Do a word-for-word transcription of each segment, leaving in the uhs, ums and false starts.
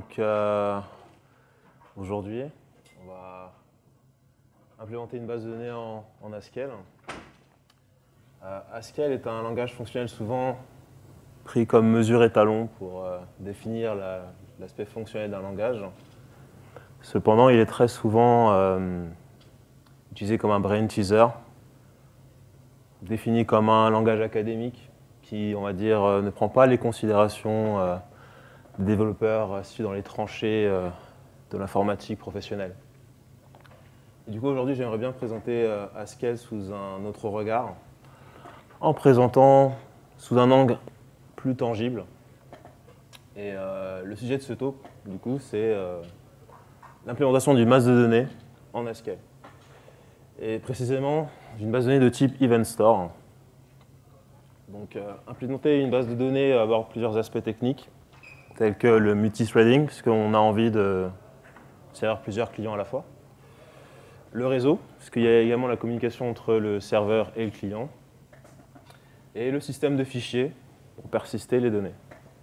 Donc euh, aujourd'hui, on va implémenter une base de données en, en Haskell. Euh, Haskell est un langage fonctionnel souvent pris comme mesure étalon pour euh, définir l'aspect la, fonctionnel d'un langage. Cependant, il est très souvent euh, utilisé comme un brain teaser, défini comme un langage académique qui, on va dire, euh, ne prend pas les considérations euh, des développeurs euh, situés dans les tranchées euh, de l'informatique professionnelle. Et du coup, aujourd'hui, j'aimerais bien présenter euh, Haskell sous un autre regard, en présentant sous un angle plus tangible. Et euh, le sujet de ce talk, du coup, c'est euh, l'implémentation d'une base de données en Haskell. Et précisément, d'une base de données de type Event Store. Donc, euh, implémenter une base de données va avoir plusieurs aspects techniques, tels que le multithreading, puisqu'on a envie de servir plusieurs clients à la fois. Le réseau, puisqu'il y a également la communication entre le serveur et le client. Et le système de fichiers pour persister les données.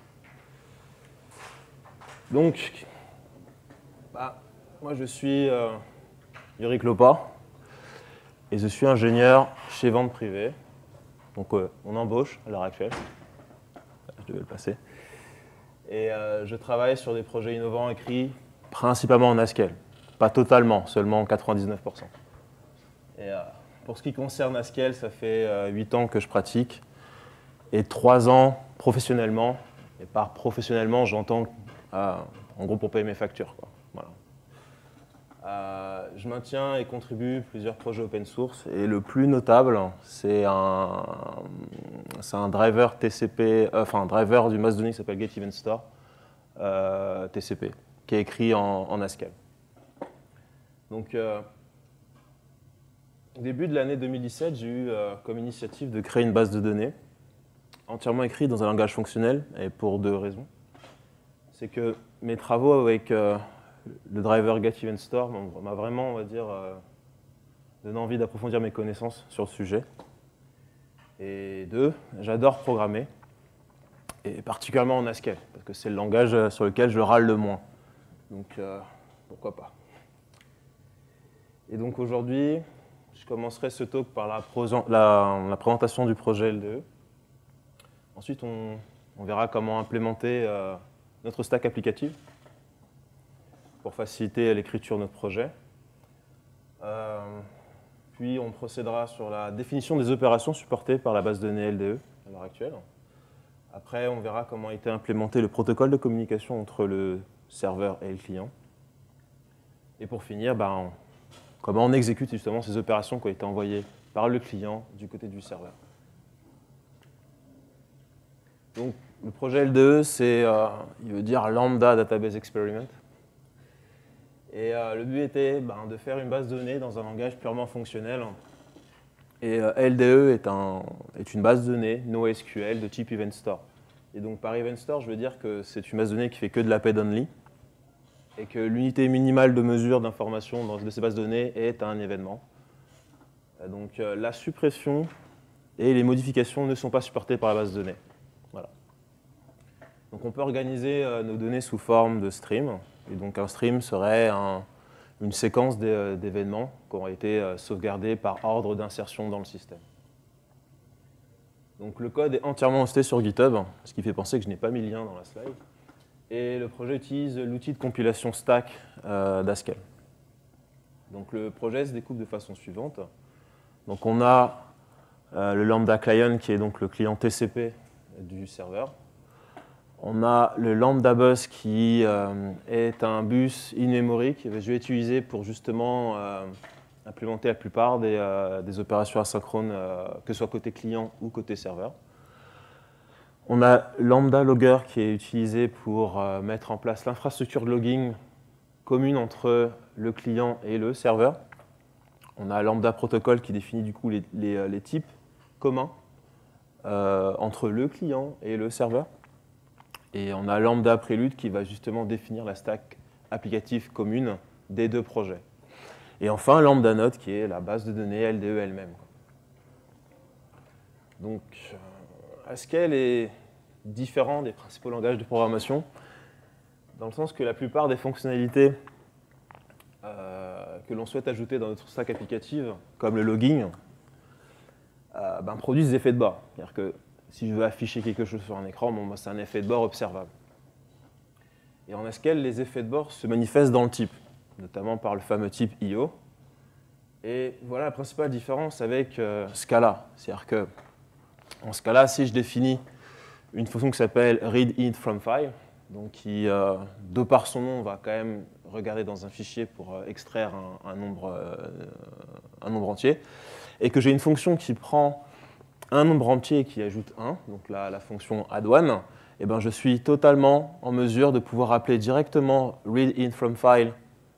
Donc, bah, moi je suis euh, Yuri Klopa et je suis ingénieur chez Vente Privée. Donc euh, on embauche à l'heure actuelle. Je devais le passer. Et euh, je travaille sur des projets innovants écrits principalement en Haskell. Pas totalement, seulement quatre-vingt-dix-neuf pour cent. Et euh, pour ce qui concerne Haskell, ça fait euh, huit ans que je pratique et trois ans professionnellement. Et par professionnellement, j'entends euh, en gros pour payer mes factures, quoi. Voilà. Euh, je maintiens et contribue plusieurs projets open source et le plus notable, c'est un, un driver T C P, euh, enfin un driver du base de données qui s'appelle GetEventStore euh, T C P, qui est écrit en, en Haskell. Donc, euh, au début de l'année deux mille dix-sept, j'ai eu euh, comme initiative de créer une base de données entièrement écrite dans un langage fonctionnel, et pour deux raisons. C'est que mes travaux avec euh, le driver GetEventStore m'a vraiment, on va dire, euh, donné envie d'approfondir mes connaissances sur le sujet. Et deux, j'adore programmer, et particulièrement en Haskell, parce que c'est le langage sur lequel je râle le moins. Donc, euh, pourquoi pas. Et donc aujourd'hui, je commencerai ce talk par la, la, la présentation du projet L D E. Ensuite, on, on verra comment implémenter euh, notre stack applicative pour faciliter l'écriture de notre projet. Euh, puis, on procédera sur la définition des opérations supportées par la base de données L D E à l'heure actuelle. Après, on verra comment a été implémenté le protocole de communication entre le serveur et le client. Et pour finir, ben, on, comment on exécute justement ces opérations qui ont été envoyées par le client du côté du serveur. Donc, le projet L D E, c'est, euh, il veut dire Lambda Database Experiment. Et euh, le but était ben, de faire une base de données dans un langage purement fonctionnel. Et euh, L D E est, un, est une base de données NoSQL de type Event Store. Et donc, par Event Store, je veux dire que c'est une base de données qui fait que de l'append only, et que l'unité minimale de mesure d'information de ces bases de données est un événement. Donc, euh, la suppression et les modifications ne sont pas supportées par la base de données. Voilà. Donc on peut organiser euh, nos données sous forme de stream. Et donc un stream serait un, une séquence d'événements qui ont été euh, sauvegardés par ordre d'insertion dans le système. Donc le code est entièrement hosté sur GitHub, ce qui fait penser que je n'ai pas mis le lien dans la slide. Et le projet utilise l'outil de compilation stack euh, d'Haskell. Donc le projet se découpe de façon suivante. Donc on a euh, le Lambda Client qui est donc le client T C P du serveur. On a le Lambda Bus qui euh, est un bus in-memory que je vais utiliser pour justement euh, implémenter la plupart des, euh, des opérations asynchrones, euh, que ce soit côté client ou côté serveur. On a Lambda Logger qui est utilisé pour euh, mettre en place l'infrastructure de logging commune entre le client et le serveur. On a Lambda Protocol qui définit du coup les, les, les types communs euh, entre le client et le serveur. Et on a Lambda Prelude qui va justement définir la stack applicative commune des deux projets. Et enfin, Lambda Node qui est la base de données L D E elle-même. Donc, Haskell est différent des principaux langages de programmation dans le sens que la plupart des fonctionnalités euh, que l'on souhaite ajouter dans notre stack applicative, comme le logging, euh, ben, produisent des effets de bord. C'est-à-dire que si je veux afficher quelque chose sur un écran, bon, ben, c'est un effet de bord observable. Et en Haskell, les effets de bord se manifestent dans le type, notamment par le fameux type I O. Et voilà la principale différence avec euh, Scala. C'est-à-dire que en Scala, si je définis une fonction qui s'appelle readIntFromFile, donc qui, euh, de par son nom, va quand même regarder dans un fichier pour euh, extraire un, un, nombre, euh, un nombre entier, et que j'ai une fonction qui prend un nombre entier et qui ajoute un, donc là, la fonction add one, eh ben, je suis totalement en mesure de pouvoir appeler directement readIntFromFile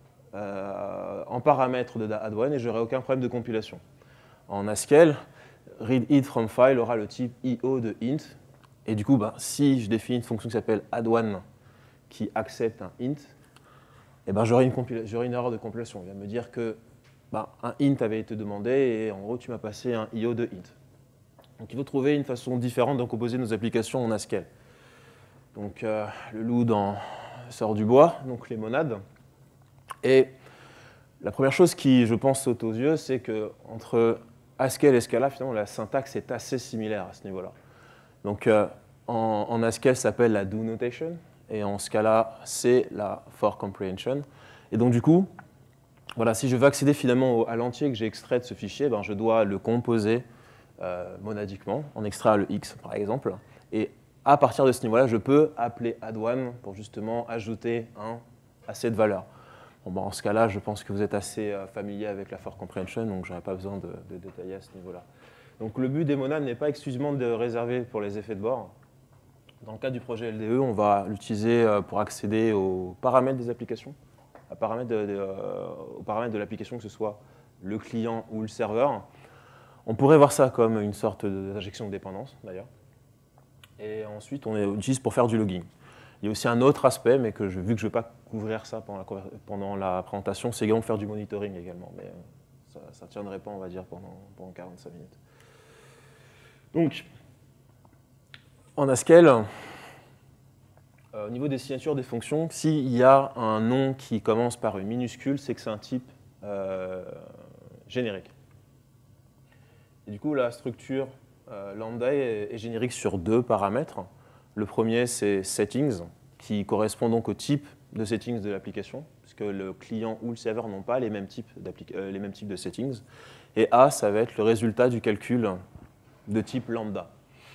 euh, en paramètre de add one et je n'aurai aucun problème de compilation. En Haskell, readIntFromFile aura le type I O de int, et du coup, bah, si je définis une fonction qui s'appelle add one qui accepte un int, eh ben, j'aurai une, une erreur de compilation. Il va me dire que bah, un int avait été demandé et en gros, tu m'as passé un I O de int. Donc il faut trouver une façon différente de composer nos applications en Haskell. Donc euh, le loup dans, sort du bois, donc les monades. Et la première chose qui, je pense, saute aux yeux, c'est qu'entre Haskell et Scala, finalement, la syntaxe est assez similaire à ce niveau-là. Donc euh, en, en Haskell, ça s'appelle la do notation, et en Scala, c'est la for comprehension. Et donc du coup, voilà, si je veux accéder finalement au, à l'entier que j'ai extrait de ce fichier, ben, je dois le composer euh, monadiquement, en extraire le x par exemple, et à partir de ce niveau-là, je peux appeler add one pour justement ajouter un à cette valeur. Bon, ben, en ce cas-là, je pense que vous êtes assez euh, familier avec la for comprehension, donc je n'aurai pas besoin de, de détailler à ce niveau-là. Donc le but des monades n'est pas exclusivement de réserver pour les effets de bord. Dans le cas du projet L D E, on va l'utiliser euh, pour accéder aux paramètres des applications, à paramètres de, de, euh, aux paramètres de l'application, que ce soit le client ou le serveur. On pourrait voir ça comme une sorte d'injection de dépendance, d'ailleurs. Et ensuite, on l'utilise pour faire du logging. Il y a aussi un autre aspect, mais que je, vu que je ne vais pas couvrir ça pendant la, pendant la présentation, c'est également faire du monitoring également. Mais ça ne tiendrait pas, on va dire, pendant, pendant quarante-cinq minutes. Donc, en Haskell, euh, au niveau des signatures des fonctions, s'il y a un nom qui commence par une minuscule, c'est que c'est un type euh, générique. Et du coup, la structure euh, lambda est, est générique sur deux paramètres. Le premier, c'est settings, qui correspond donc au type de settings de l'application, puisque le client ou le serveur n'ont pas les mêmes, types euh, les mêmes types de settings. Et A, ça va être le résultat du calcul de type lambda.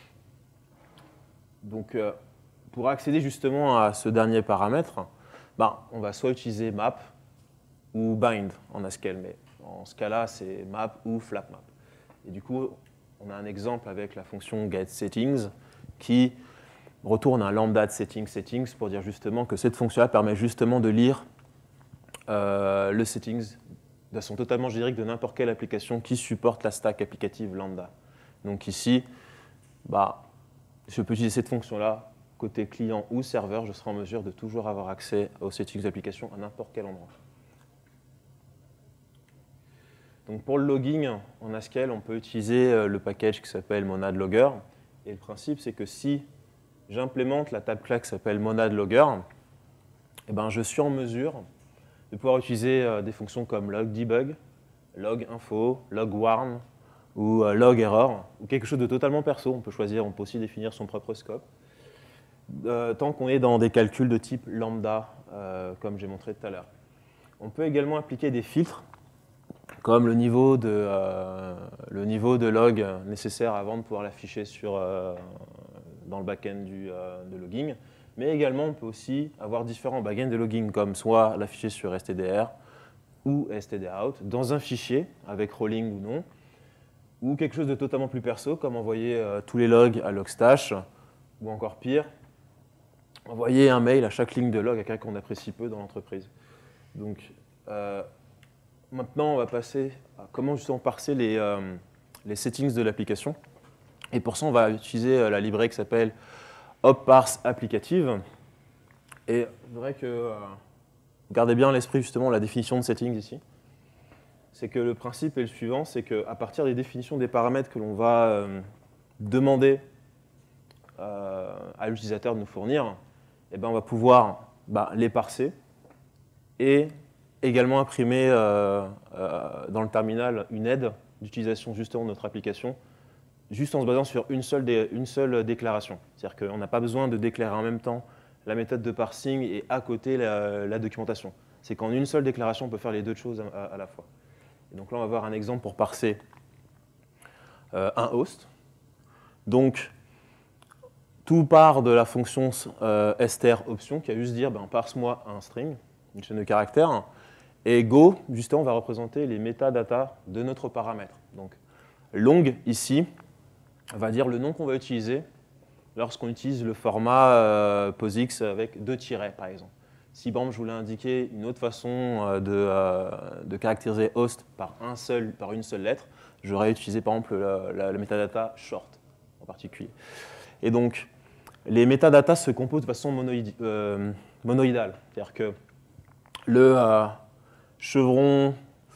Donc, euh, pour accéder justement à ce dernier paramètre, ben, on va soit utiliser map ou bind en Haskell, mais en ce cas-là, c'est map ou flapmap. Et du coup, on a un exemple avec la fonction getSettings qui retourne un lambda de settings settings pour dire justement que cette fonction-là permet justement de lire euh, le settings de façon totalement générique de n'importe quelle application qui supporte la stack applicative lambda. Donc ici, bah, je peux utiliser cette fonction-là côté client ou serveur, je serai en mesure de toujours avoir accès aux settings d'application à n'importe quel endroit. Donc pour le logging en Haskell, on peut utiliser le package qui s'appelle monadlogger. Et le principe, c'est que si j'implémente la table classe qui s'appelle monadlogger, eh ben, je suis en mesure de pouvoir utiliser des fonctions comme logdebug, loginfo, logwarn ou logerror, ou quelque chose de totalement perso. On peut choisir, on peut aussi définir son propre scope, euh, tant qu'on est dans des calculs de type lambda, euh, comme j'ai montré tout à l'heure. On peut également appliquer des filtres, comme le niveau de, euh, le niveau de log nécessaire avant de pouvoir l'afficher sur, euh, dans le back-end du, euh, de logging. Mais également, on peut aussi avoir différents back-ends de logging, comme soit l'afficher sur stdr ou stdout, dans un fichier, avec rolling ou non, ou quelque chose de totalement plus perso, comme envoyer euh, tous les logs à Logstash, ou encore pire, envoyer un mail à chaque ligne de log à quelqu'un qu'on apprécie peu dans l'entreprise. Donc, euh, maintenant, on va passer à comment justement parser les, euh, les settings de l'application. Et pour ça, on va utiliser euh, la librairie qui s'appelle opparseApplicative. Et je voudrais que euh, gardez bien à l'esprit justement la définition de settings ici. C'est que le principe est le suivant, c'est qu'à partir des définitions des paramètres que l'on va euh, demander euh, à l'utilisateur de nous fournir, eh ben, on va pouvoir bah, les parser et également imprimer euh, euh, dans le terminal une aide d'utilisation justement de notre application, juste en se basant sur une seule, dé une seule déclaration. C'est-à-dire qu'on n'a pas besoin de déclarer en même temps la méthode de parsing et à côté la, la documentation. C'est qu'en une seule déclaration, on peut faire les deux choses à, à la fois. Et donc là, on va voir un exemple pour parser euh, un host. Donc, tout part de la fonction euh, str option qui a juste dire ben, parse-moi un string, une chaîne de caractères. Et Go, justement, va représenter les métadatas de notre paramètre. Donc, long, ici, va dire le nom qu'on va utiliser lorsqu'on utilise le format euh, POSIX avec deux tirets, par exemple. Si, par exemple, je voulais indiquer une autre façon euh, de, euh, de caractériser host par, un seul, par une seule lettre, j'aurais utilisé, par exemple, la, la, la métadata short, en particulier. Et donc, les métadatas se composent de façon monoïde, euh, monoïdale. C'est-à-dire que le euh, chevron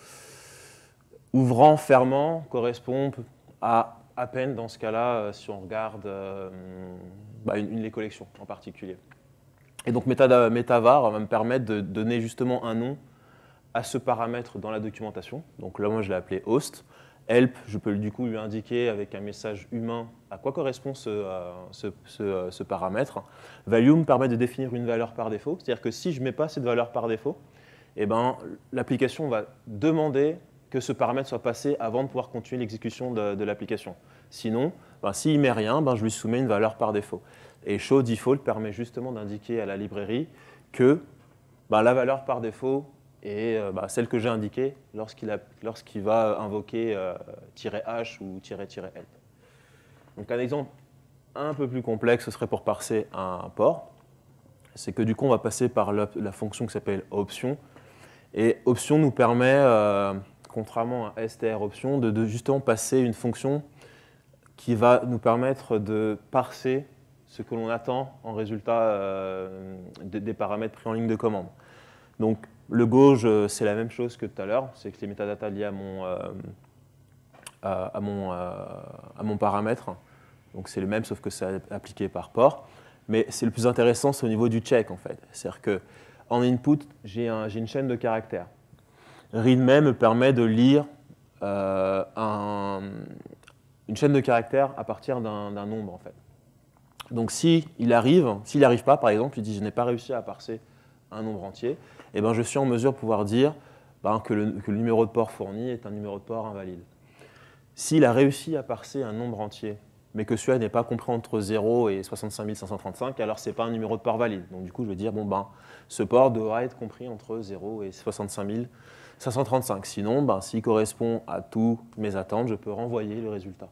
ouvrant, fermant correspond à à peine dans ce cas-là, si on regarde euh, bah une, une les collections en particulier. Et donc metavar va me permettre de donner justement un nom à ce paramètre dans la documentation. Donc là, moi, je l'ai appelé host. Help, je peux du coup lui indiquer avec un message humain à quoi correspond ce, euh, ce, ce, ce paramètre. Value me permet de définir une valeur par défaut. C'est-à-dire que si je ne mets pas cette valeur par défaut, eh ben, l'application va demander que ce paramètre soit passé avant de pouvoir continuer l'exécution de, de l'application. Sinon, ben, s'il ne met rien, ben, je lui soumets une valeur par défaut. Et show default permet justement d'indiquer à la librairie que ben, la valeur par défaut est euh, ben, celle que j'ai indiquée lorsqu'il lorsqu'il va invoquer euh, -h ou -help. Donc un exemple un peu plus complexe, ce serait pour parser un port. C'est que du coup, on va passer par la, la fonction qui s'appelle option. Et option nous permet, euh, contrairement à str option, de, de justement passer une fonction qui va nous permettre de parser ce que l'on attend en résultat euh, des, des paramètres pris en ligne de commande. Donc le gauche, c'est la même chose que tout à l'heure, c'est que les métadatas liés à mon, euh, à, à, mon, euh, à mon paramètre. Donc c'est le même, sauf que c'est appliqué par port. Mais c'est le plus intéressant, c'est au niveau du check, en fait. C'est-à-dire qu'en input, j'ai un, une chaîne de caractères. Readme me permet de lire euh, un, une chaîne de caractères à partir d'un nombre, en fait. Donc s'il arrive, s'il n'arrive pas, par exemple, il dit « je n'ai pas réussi à parser un nombre entier », eh ben, je suis en mesure de pouvoir dire ben, que, le, que le numéro de port fourni est un numéro de port invalide. S'il a réussi à parser un nombre entier, mais que celui-là n'est pas compris entre zéro et soixante-cinq mille cinq cent trente-cinq, alors ce n'est pas un numéro de port valide. Donc du coup, je vais dire, bon, ben, ce port devra être compris entre zéro et soixante-cinq mille cinq cent trente-cinq. Sinon, ben, s'il correspond à toutes mes attentes, je peux renvoyer le résultat.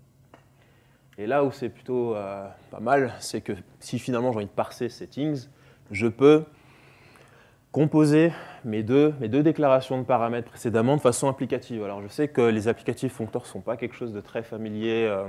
Et là où c'est plutôt euh, pas mal, c'est que si finalement j'ai envie de parser settings, je peux composer mes deux, mes deux déclarations de paramètres précédemment de façon applicative. Alors je sais que les applicatifs foncteurs ne sont pas quelque chose de très familier euh,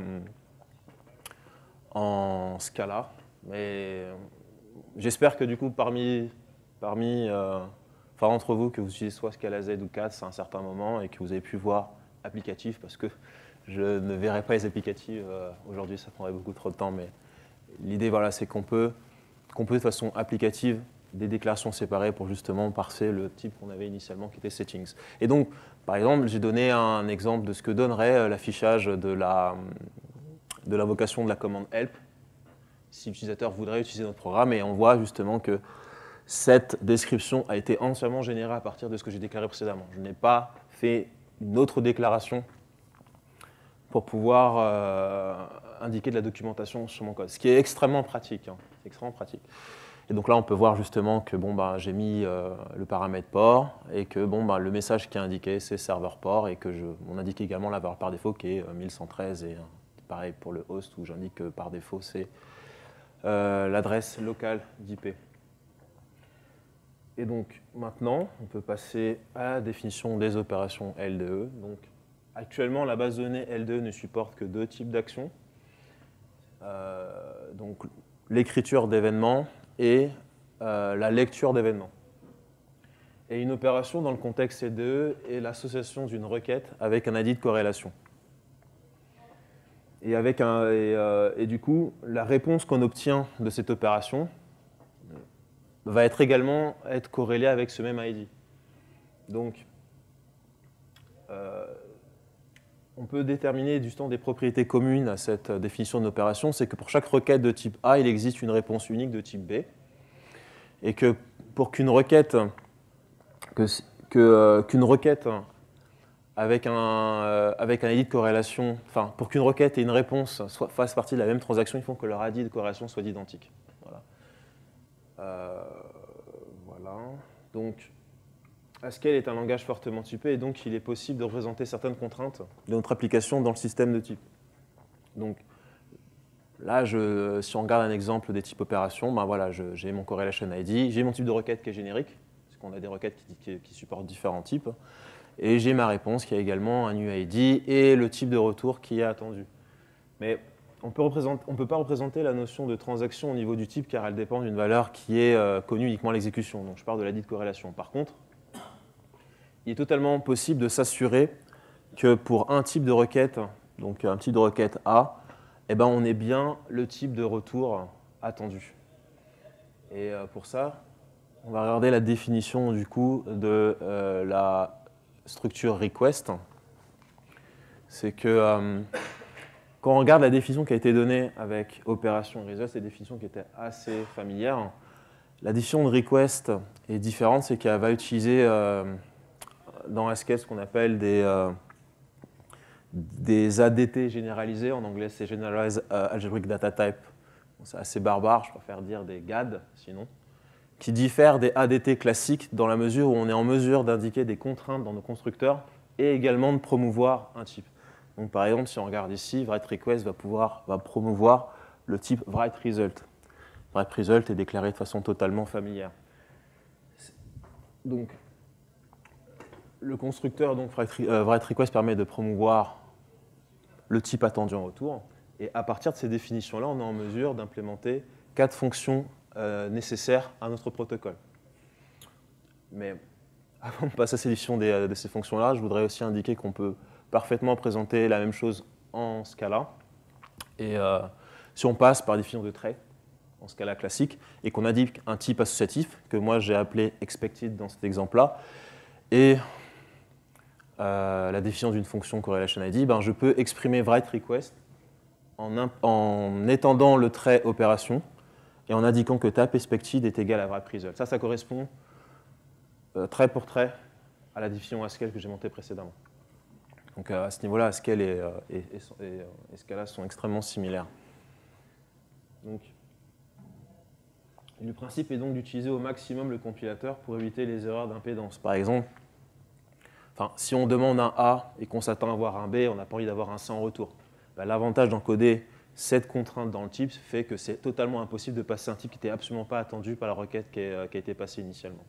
en Scala, mais j'espère que du coup parmi, parmi euh, enfin, entre vous que vous utilisez soit Scala Z ou quatre à un certain moment et que vous avez pu voir applicatif, parce que je ne verrai pas les applicatifs euh, aujourd'hui, ça prendrait beaucoup trop de temps, mais l'idée voilà, c'est qu'on peut composer de façon applicative des déclarations séparées pour justement parser le type qu'on avait initialement qui était settings. Et donc, par exemple, j'ai donné un exemple de ce que donnerait l'affichage de la de l'invocation de la commande help si l'utilisateur voudrait utiliser notre programme, et on voit justement que cette description a été entièrement générée à partir de ce que j'ai déclaré précédemment. Je n'ai pas fait une autre déclaration pour pouvoir euh, indiquer de la documentation sur mon code, ce qui est extrêmement pratique. Hein, extrêmement pratique. Et donc là, on peut voir justement que bon, bah, j'ai mis euh, le paramètre port et que bon, bah, le message qui est indiqué, c'est serveur port, et que je, on indique également la valeur par défaut qui est euh, mille cent treize, et euh, pareil pour le host où j'indique que par défaut, c'est euh, l'adresse locale d'I P. Et donc maintenant, on peut passer à la définition des opérations L D E. Donc, actuellement, la base de données L D E ne supporte que deux types d'actions. Euh, donc l'écriture d'événements et euh, la lecture d'événements. Et une opération dans le contexte L D E est l'association d'une requête avec un I D de corrélation. Et, avec un, et, euh, et du coup, la réponse qu'on obtient de cette opération va être également être corrélé avec ce même I D. Donc, euh, on peut déterminer du temps des propriétés communes à cette définition de l'opération, c'est que pour chaque requête de type A, il existe une réponse unique de type B, et que pour qu'une requête, que, que, euh, qu'une requête avec un, euh, avec un I D de corrélation, enfin, pour qu'une requête et une réponse soit, fassent partie de la même transaction, il faut que leur I D de corrélation soit identique. Voilà. Euh, voilà. Donc, Haskell est un langage fortement typé et donc il est possible de représenter certaines contraintes de notre application dans le système de type. Donc là, je, si on regarde un exemple des types opérations, ben voilà, j'ai mon correlation I D, j'ai mon type de requête qui est générique, parce qu'on a des requêtes qui, qui, qui supportent différents types, et j'ai ma réponse qui a également un U I D et le type de retour qui est attendu. Mais on ne peut pas représenter la notion de transaction au niveau du type car elle dépend d'une valeur qui est euh, connue uniquement à l'exécution. Donc je parle de l'I D de corrélation. Par contre, il est totalement possible de s'assurer que pour un type de requête, donc un type de requête A, eh ben on ait bien le type de retour attendu. Et pour ça, on va regarder la définition du coup de euh, la structure request. C'est que euh, quand on regarde la définition qui a été donnée avec opération result, c'est une définition qui était assez familière. La définition de request est différente, c'est qu'elle va utiliser euh, dans Haskell ce qu'on appelle des, euh, des A D T généralisés. En anglais, c'est Generalized Algebraic Data Type. Bon, c'est assez barbare, je préfère dire des G A D sinon, qui diffèrent des A D T classiques dans la mesure où on est en mesure d'indiquer des contraintes dans nos constructeurs et également de promouvoir un type. Donc, par exemple, si on regarde ici, WriteRequest va pouvoir va promouvoir le type WriteResult. WriteResult est déclaré de façon totalement familière. Donc, le constructeur donc, WriteRequest permet de promouvoir le type attendu en retour. Et à partir de ces définitions-là, on est en mesure d'implémenter quatre fonctions euh, nécessaires à notre protocole. Mais avant de passer à ces définitions de ces fonctions-là, je voudrais aussi indiquer qu'on peut parfaitement présenter la même chose en Scala. Et euh, si on passe par définition de trait en Scala classique et qu'on indique un type associatif, que moi j'ai appelé expected dans cet exemple-là, et euh, la définition d'une fonction correlation I D, ben, je peux exprimer WriteRequest en, en étendant le trait opération et en indiquant que type expected est égal à WriteResult. Ça, ça correspond euh, trait pour trait à la définition Haskell que j'ai montée précédemment. Donc à ce niveau-là, Haskell et, et, et, et Scala sont extrêmement similaires. Donc, le principe est donc d'utiliser au maximum le compilateur pour éviter les erreurs d'impédance. Par exemple, enfin, si on demande un A et qu'on s'attend à avoir un B, on n'a pas envie d'avoir un C en retour. Ben, l'avantage d'encoder cette contrainte dans le type fait que c'est totalement impossible de passer un type qui n'était absolument pas attendu par la requête qui, est, qui a été passée initialement.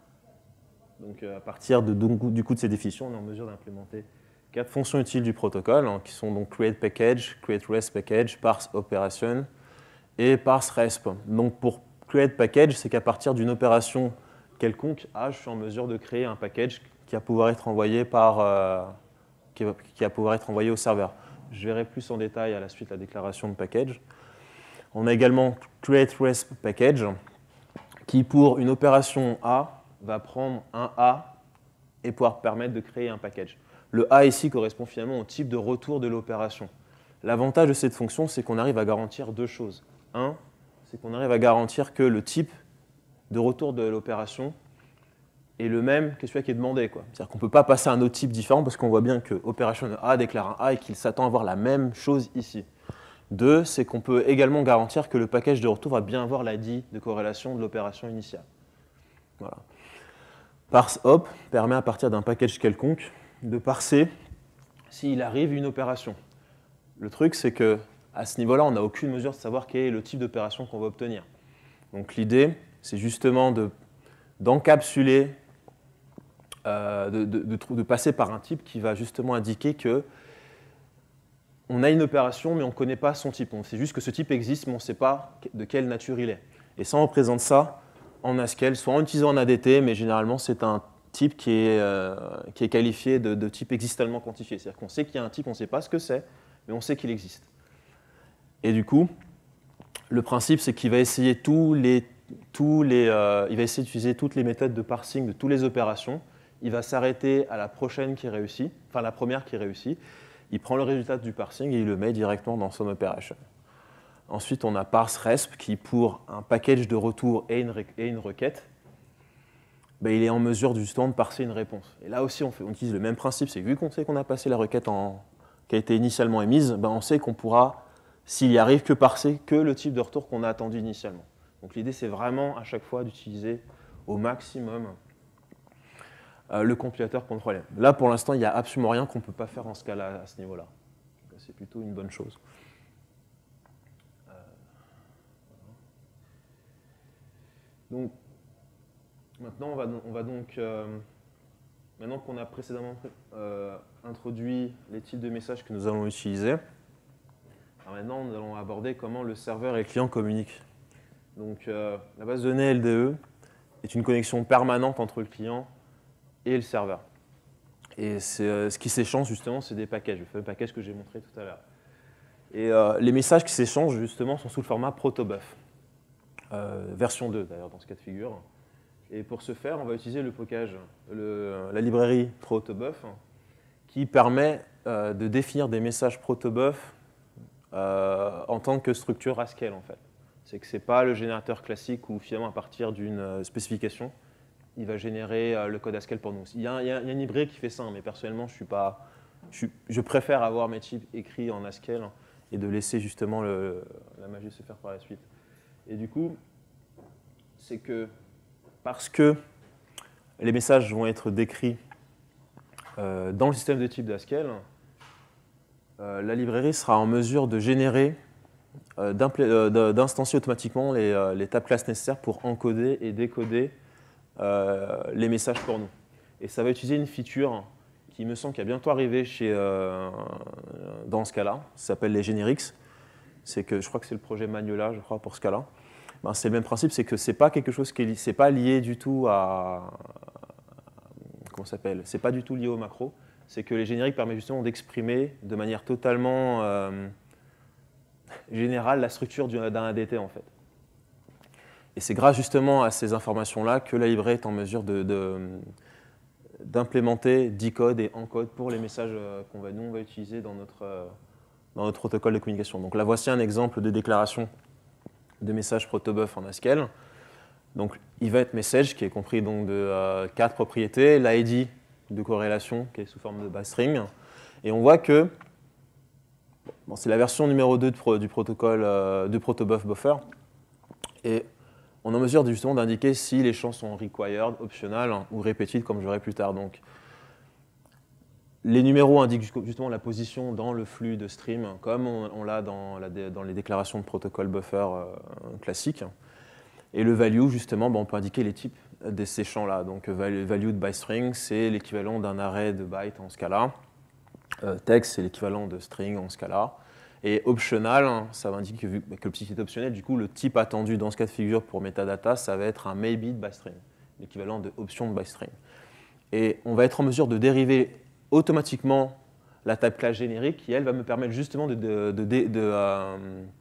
Donc à partir de, du coup de ces définitions, on est en mesure d'implémenter quatre fonctions utiles du protocole, hein, qui sont donc create package, create resp package, parse operation et parse resp. Donc pour create package, c'est qu'à partir d'une opération quelconque A, je suis en mesure de créer un package qui va pouvoir être envoyé par, euh, qui va, qui va pouvoir être envoyé au serveur. Je verrai plus en détail à la suite la déclaration de package. On a également create resp package, qui pour une opération A va prendre un A et pouvoir permettre de créer un package. Le A ici correspond finalement au type de retour de l'opération. L'avantage de cette fonction, c'est qu'on arrive à garantir deux choses. Un, c'est qu'on arrive à garantir que le type de retour de l'opération est le même que celui qui est demandé. C'est-à-dire qu'on ne peut pas passer à un autre type différent parce qu'on voit bien que opération A déclare un A et qu'il s'attend à avoir la même chose ici. Deux, c'est qu'on peut également garantir que le package de retour va bien avoir l'I D de corrélation de l'opération initiale. Voilà. Parse op permet à partir d'un package quelconque de parser s'il arrive une opération. Le truc, c'est qu'à ce niveau-là, on n'a aucune mesure de savoir quel est le type d'opération qu'on va obtenir. Donc l'idée, c'est justement de, d'encapsuler, euh, de, de, de, de passer par un type qui va justement indiquer que on a une opération, mais on ne connaît pas son type. On sait juste que ce type existe, mais on ne sait pas de quelle nature il est. Et ça, on présente ça en Haskell, soit en utilisant un A D T, mais généralement, c'est un type qui est, euh, qui est qualifié de, de type existentiellement quantifié. C'est-à-dire qu'on sait qu'il y a un type, on ne sait pas ce que c'est, mais on sait qu'il existe. Et du coup, le principe, c'est qu'il va essayer tous les tous les, euh, il va essayer d'utiliser toutes les méthodes de parsing de toutes les opérations. Il va s'arrêter à la prochaine qui réussit, enfin la première qui réussit. Il prend le résultat du parsing et il le met directement dans son operation. Ensuite, on a parseResp qui, pour un package de retour et une, et une requête, ben, il est en mesure justement de parser une réponse. Et là aussi, on, fait, on utilise le même principe, c'est que vu qu'on sait qu'on a passé la requête en, qui a été initialement émise, ben, on sait qu'on pourra, s'il y arrive, que parser que le type de retour qu'on a attendu initialement. Donc l'idée, c'est vraiment à chaque fois d'utiliser au maximum euh, le compilateur contrôle. Là, pour l'instant, il n'y a absolument rien qu'on ne peut pas faire en Scala à ce niveau-là. C'est plutôt une bonne chose. Euh, donc, maintenant, on va, on va donc, euh, maintenant qu'on a précédemment euh, introduit les types de messages que nous allons utiliser, alors maintenant, nous allons aborder comment le serveur et le client communiquent. Donc, euh, la base de données L D E est une connexion permanente entre le client et le serveur. Et euh, ce qui s'échange, justement, c'est des packages, le fameux package que j'ai montré tout à l'heure. Et euh, les messages qui s'échangent, justement, sont sous le format protobuf, euh, version deux, d'ailleurs, dans ce cas de figure. Et pour ce faire, on va utiliser le package, le, la librairie protobuf, qui permet euh, de définir des messages protobuf euh, en tant que structure Haskell, en fait. C'est que ce n'est pas le générateur classique où, finalement, à partir d'une spécification, il va générer euh, le code Haskell pour nous. Il y a, il y a, il y a une librairie qui fait ça, hein, mais personnellement, je, suis pas, je, suis, je préfère avoir mes types écrits en Haskell et de laisser justement le, la magie se faire par la suite. Et du coup, c'est que parce que les messages vont être décrits euh, dans le système de type d'Haskell, euh, la librairie sera en mesure de générer, euh, d'instancier automatiquement les, euh, les types classes nécessaires pour encoder et décoder euh, les messages pour nous. Et ça va utiliser une feature qui me semble qu'il va bientôt arriver chez, euh, dans Scala, ça s'appelle les generics. C'est que je crois que c'est le projet Magnolia, je crois, pour Scala. Ben, c'est le même principe, c'est que c'est pas quelque chose qui est, c'est pas lié du tout à, comment ça s'appelle, c'est pas du tout lié au macro. C'est que les génériques permettent justement d'exprimer de manière totalement euh, générale la structure d'un A D T en fait. Et c'est grâce justement à ces informations-là que la librairie est en mesure de, de, d'implémenter decode et encode pour les messages qu'on va, nous on va utiliser dans notre, dans notre protocole de communication. Donc là, voici un exemple de déclaration de message protobuf en Haskell. Donc, event message, qui est compris donc de euh, quatre propriétés, l'I D de corrélation, qui est sous forme de bastring. Et on voit que bon, c'est la version numéro deux de pro, du protocole euh, de protobuf buffer. Et on est en mesure justement d'indiquer si les champs sont required, optional hein, ou repeated, comme je verrai plus tard. Donc, les numéros indiquent justement la position dans le flux de stream, comme on, on l'a dans, dans les déclarations de protocole buffer euh, classiques. Et le value, justement, ben, on peut indiquer les types de ces champs-là. Donc, value de byString, c'est l'équivalent d'un array de bytes en Scala. Euh, text, c'est l'équivalent de string en Scala. Et optional, ça va indiquer que, vu que le petit est optionnel, du coup, le type attendu dans ce cas de figure pour metadata, ça va être un maybe de byString, l'équivalent de option de byString. Et on va être en mesure de dériver automatiquement la type class générique qui, elle, va me permettre justement de, de, de, de, de, euh,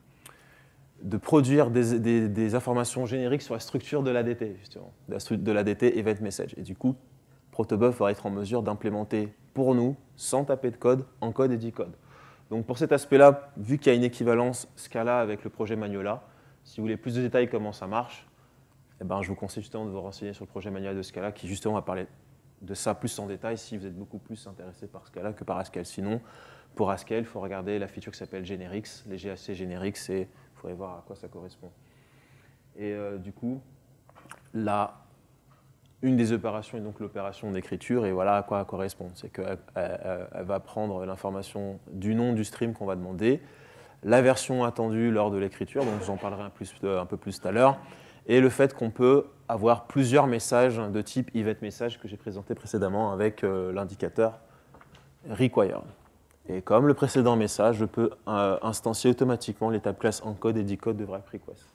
de produire des, des, des informations génériques sur la structure de l'A D T, justement, de l'A D T event message. Et du coup, protobuf va être en mesure d'implémenter pour nous, sans taper de code, encode et decode. Donc pour cet aspect-là, vu qu'il y a une équivalence Scala avec le projet Magnolia, si vous voulez plus de détails comment ça marche, eh ben, je vous conseille justement de vous renseigner sur le projet Magnolia de Scala qui justement va parler de ça plus en détail si vous êtes beaucoup plus intéressé par Scala que par Haskell. Sinon, pour Haskell, il faut regarder la feature qui s'appelle Generics, les G A C Generics, et il faudrait voir à quoi ça correspond. Et euh, du coup, là, une des opérations est donc l'opération d'écriture, et voilà à quoi elle correspond. C'est qu'elle elle, elle va prendre l'information du nom du stream qu'on va demander, la version attendue lors de l'écriture, donc je vous en parlerai un, plus, un peu plus tout à l'heure, et le fait qu'on peut avoir plusieurs messages de type event message que j'ai présenté précédemment avec euh, l'indicateur required. Et comme le précédent message, je peux euh, instancier automatiquement les type classes encode et decode de wrap request.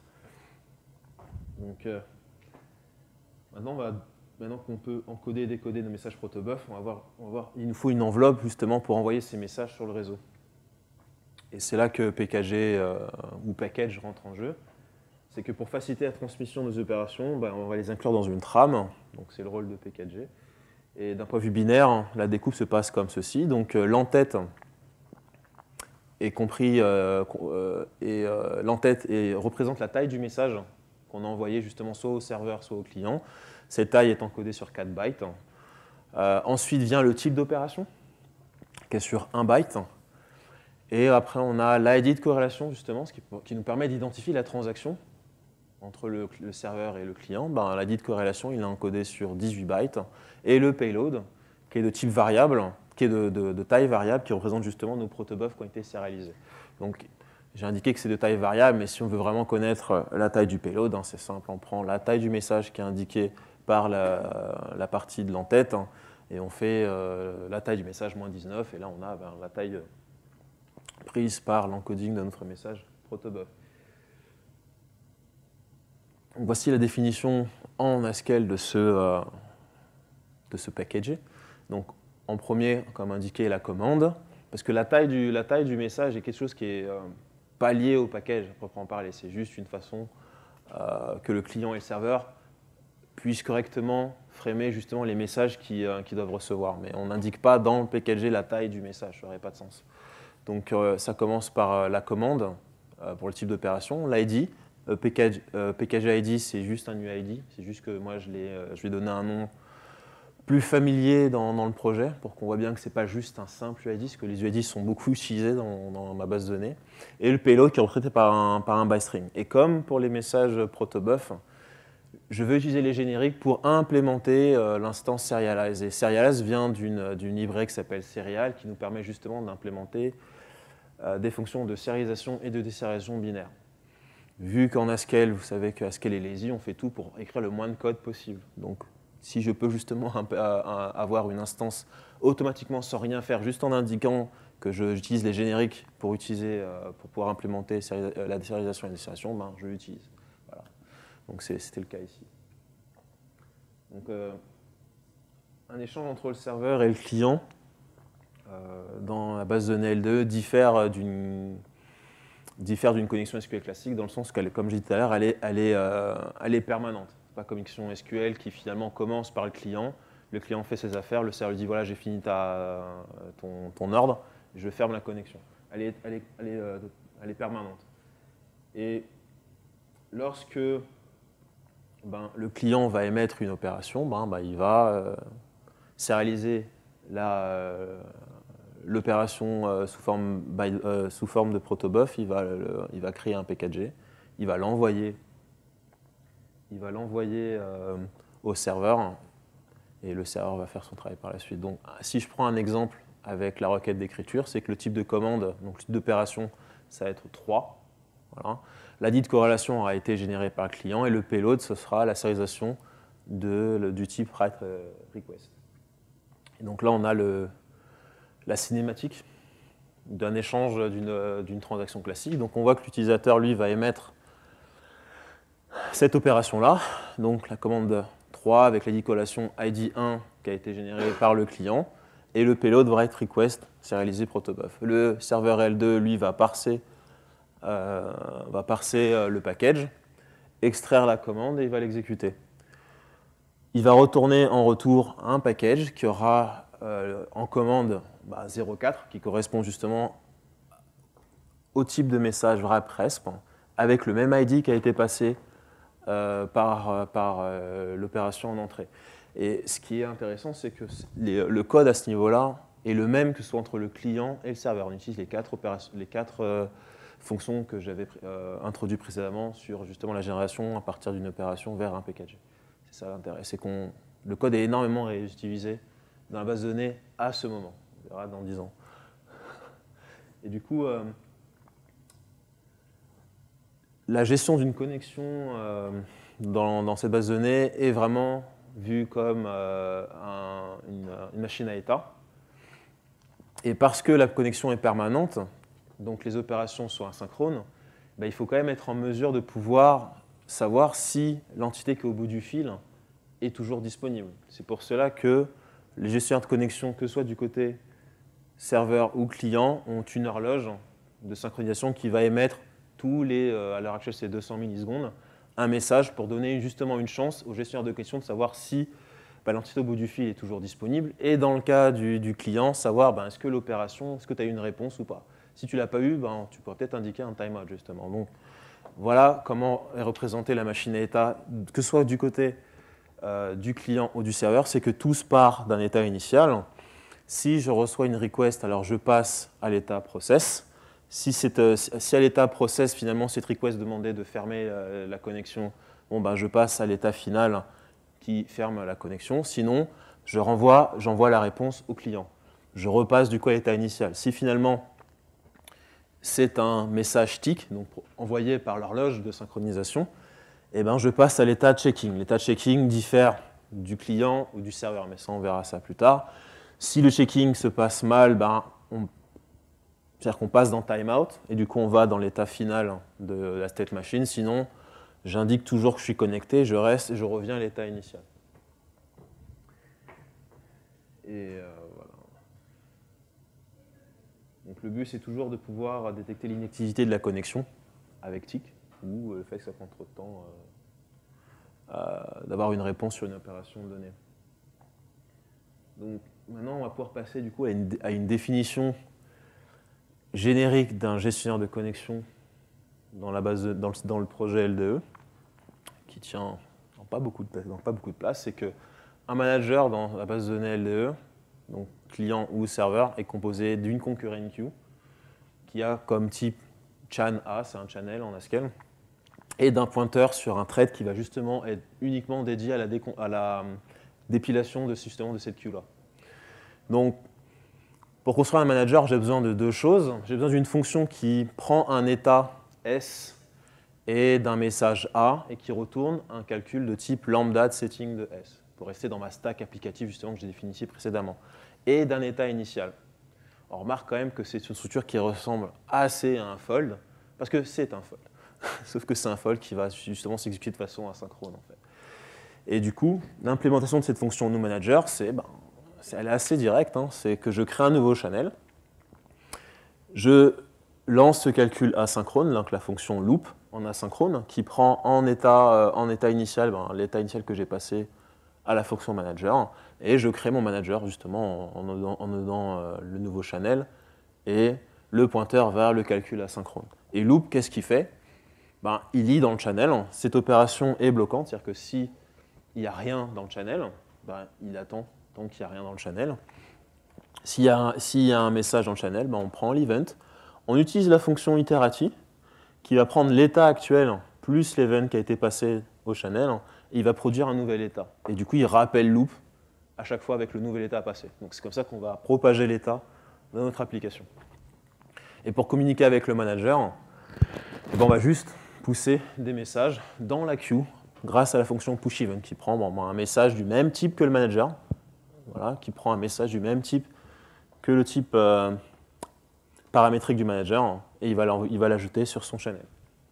Donc, euh, maintenant, on va, maintenant qu'on peut encoder et décoder nos messages protobuf, on va voir, on va voir, il nous faut une enveloppe justement pour envoyer ces messages sur le réseau. Et c'est là que P K G euh, ou package rentre en jeu. c'est que pour faciliter la transmission des opérations, ben, on va les inclure dans une trame. Donc c'est le rôle de P quatre G. Et d'un point de vue binaire, la découpe se passe comme ceci. Donc euh, l'entête est compris euh, euh, et euh, l'entête représente la taille du message qu'on a envoyé justement soit au serveur, soit au client. Cette taille est encodée sur quatre bytes. Euh, ensuite vient le type d'opération, qui est sur un byte. Et après, on a l'I D de corrélation, justement, ce qui, qui nous permet d'identifier la transaction entre le, le serveur et le client. Ben, L'I D de corrélation, il est encodé sur dix-huit bytes. Et le payload, qui est de type variable, qui est de, de, de taille variable, qui représente justement nos protobufs qui ont été sérialisés. Donc, j'ai indiqué que c'est de taille variable, mais si on veut vraiment connaître la taille du payload, hein, c'est simple, on prend la taille du message qui est indiquée par la, la partie de l'entête, hein, et on fait euh, la taille du message moins dix-neuf, et là on a ben, la taille prise par l'encoding de notre message protobuf. Donc, voici la définition en Haskell de ce, euh, de ce package. Donc, en premier, comme indiqué, la commande, parce que la taille du, la taille du message est quelque chose qui est euh, pas lié au package à proprement parler, c'est juste une façon euh, que le client et le serveur puissent correctement framer justement les messages qu'ils euh, qu'ils doivent recevoir. Mais on n'indique pas dans le package la taille du message, ça n'aurait pas de sens. Donc euh, ça commence par euh, la commande euh, pour le type d'opération, l'I D. Euh, package, euh, package I D, c'est juste un U I D, c'est juste que moi je, euh, je lui ai donné un nom plus familier dans, dans le projet pour qu'on voit bien que ce n'est pas juste un simple U I D, parce que les U I D sont beaucoup utilisés dans, dans ma base de données. Et le payload qui est représenté par un, par un bystring. Et comme pour les messages protobuf, je veux utiliser les génériques pour implémenter euh, l'instance serialize. Et serialize vient d'une librairie qui s'appelle serial, qui nous permet justement d'implémenter euh, des fonctions de serialisation et de déserialisation binaire. Vu qu'en Haskell, vous savez que Haskell est lazy, on fait tout pour écrire le moins de code possible. Donc, si je peux justement avoir une instance automatiquement sans rien faire, juste en indiquant que j'utilise les génériques pour, utiliser, euh, pour pouvoir implémenter la déserialisation et la déserialisation, ben, je l'utilise. Voilà. Donc c'était le cas ici. Donc, euh, un échange entre le serveur et le client euh, dans la base de données L deux diffère d'une diffère d'une connexion S Q L classique dans le sens que, comme je disais tout à l'heure, elle est, elle est, euh, elle est permanente. Ce n'est pas connexion S Q L qui finalement commence par le client. Le client fait ses affaires, le serveur lui dit voilà, j'ai fini ta, ton, ton ordre, je ferme la connexion. Elle est, elle est, elle est, euh, elle est permanente. Et lorsque ben, le client va émettre une opération, ben, ben, il va euh, sérialiser euh, l'opération euh, sous, euh, sous forme de protobuf, il va, le, il va créer un P quatre G, il va l'envoyer il va l'envoyer euh, au serveur et le serveur va faire son travail par la suite. Donc, si je prends un exemple avec la requête d'écriture, c'est que le type de commande, donc le type d'opération, ça va être trois. Voilà. L'I D de corrélation aura été généré par le client et le payload, ce sera la sérialisation de, le, du type write request. Et donc là, on a le, la cinématique d'un échange d'une transaction classique. Donc on voit que l'utilisateur, lui, va émettre cette opération-là, donc la commande trois avec l'I D de corrélation I D un qui a été générée par le client, et le payload write request sérialisé protobuf. Le serveur L deux, lui, va parser, euh, va parser euh, le package, extraire la commande et il va l'exécuter. Il va retourner en retour un package qui aura euh, en commande bah, zéro quatre, qui correspond justement au type de message wrap resp, avec le même I D qui a été passé euh, par, par euh, l'opération en entrée. Et ce qui est intéressant, c'est que les, le code à ce niveau-là est le même que ce soit entre le client et le serveur. On utilise les quatre, les quatre euh, fonctions que j'avais euh, introduites précédemment sur justement la génération à partir d'une opération vers un package. C'est ça l'intérêt, c'est que le code est énormément réutilisé dans la base de données à ce moment. On verra dans dix ans. Et du coup, euh, la gestion d'une connexion euh, dans, dans cette base de données est vraiment vue comme euh, un, une, une machine à état. Et parce que la connexion est permanente, donc les opérations sont asynchrones, ben, il faut quand même être en mesure de pouvoir savoir si l'entité qui est au bout du fil est toujours disponible. C'est pour cela que les gestionnaires de connexion, que ce soit du côté serveur ou client, ont une horloge de synchronisation qui va émettre tous les, euh, à l'heure actuelle c'est deux cents millisecondes, un message pour donner justement une chance au gestionnaire de questions de savoir si bah, l'entité au bout du fil est toujours disponible, et dans le cas du, du client, savoir bah, est-ce que l'opération, est-ce que tu as eu une réponse ou pas. Si tu ne l'as pas eu, bah, tu pourrais peut-être indiquer un timeout justement. Donc, voilà comment est représentée la machine à état, que ce soit du côté euh, du client ou du serveur, c'est que tout se part d'un état initial. Si je reçois une request, alors je passe à l'état process. Si, euh, si à l'état process, finalement, cette request demandait de fermer la, la connexion, bon, ben, je passe à l'état final qui ferme la connexion. Sinon, je renvoie, j'envoie la réponse au client. Je repasse du coup à l'état initial. Si finalement, c'est un message tick, donc envoyé par l'horloge de synchronisation, et ben, je passe à l'état checking. L'état checking diffère du client ou du serveur, mais ça, on verra ça plus tard. Si le checking se passe mal, ben, on, c'est-à-dire qu'on passe dans timeout, et du coup, on va dans l'état final de la state machine. Sinon, j'indique toujours que je suis connecté, je reste et je reviens à l'état initial. Et euh, voilà. Donc le but, c'est toujours de pouvoir détecter l'inactivité de la connexion avec tick, ou le fait que ça prend trop de temps euh, euh, d'avoir une réponse sur une opération donnée. Donc maintenant, on va pouvoir passer du coup à une, à une définition générique d'un gestionnaire de connexion dans, la base de, dans, le, dans le projet L D E, qui tient dans pas beaucoup de, dans pas beaucoup de place. C'est qu'un manager dans la base de données L D E, donc client ou serveur, est composé d'une concurrent queue qui a comme type chan A, c'est un channel en Haskell, et d'un pointeur sur un thread qui va justement être uniquement dédié à la, à la dépilation de, justement de cette queue-là. Donc, pour construire un manager, j'ai besoin de deux choses. J'ai besoin d'une fonction qui prend un état S et d'un message A et qui retourne un calcul de type lambda de setting de S, pour rester dans ma stack applicative justement que j'ai définie ici précédemment, et d'un état initial. On remarque quand même que c'est une structure qui ressemble assez à un fold, parce que c'est un fold. Sauf que c'est un fold qui va justement s'exécuter de façon asynchrone en fait. Et du coup, l'implémentation de cette fonction noManager, c'est, ben, elle est assez directe, hein, c'est que je crée un nouveau channel, je lance ce calcul asynchrone, donc la fonction loop en asynchrone, qui prend en état, euh, en état initial ben, l'état initial que j'ai passé à la fonction manager, et je crée mon manager justement en nodant, en nodant euh, le nouveau channel et le pointeur vers le calcul asynchrone. Et loop, qu'est-ce qu'il fait? Ben, il lit dans le channel. Cette opération est bloquante, c'est-à-dire que s'il n'y a rien dans le channel, ben, il attend tant qu'il n'y a rien dans le channel. S'il y a, s'il y a un message dans le channel, ben, on prend l'event, on utilise la fonction iterative qui va prendre l'état actuel plus l'event qui a été passé au channel, et il va produire un nouvel état. Et du coup, il rappelle loop à chaque fois avec le nouvel état à passer. Donc c'est comme ça qu'on va propager l'état dans notre application. Et pour communiquer avec le manager, ben, on va juste pousser des messages dans la queue grâce à la fonction pushEvent qui prend bon, un message du même type que le manager, voilà, qui prend un message du même type que le type euh, paramétrique du manager, et il va l'ajouter sur son channel.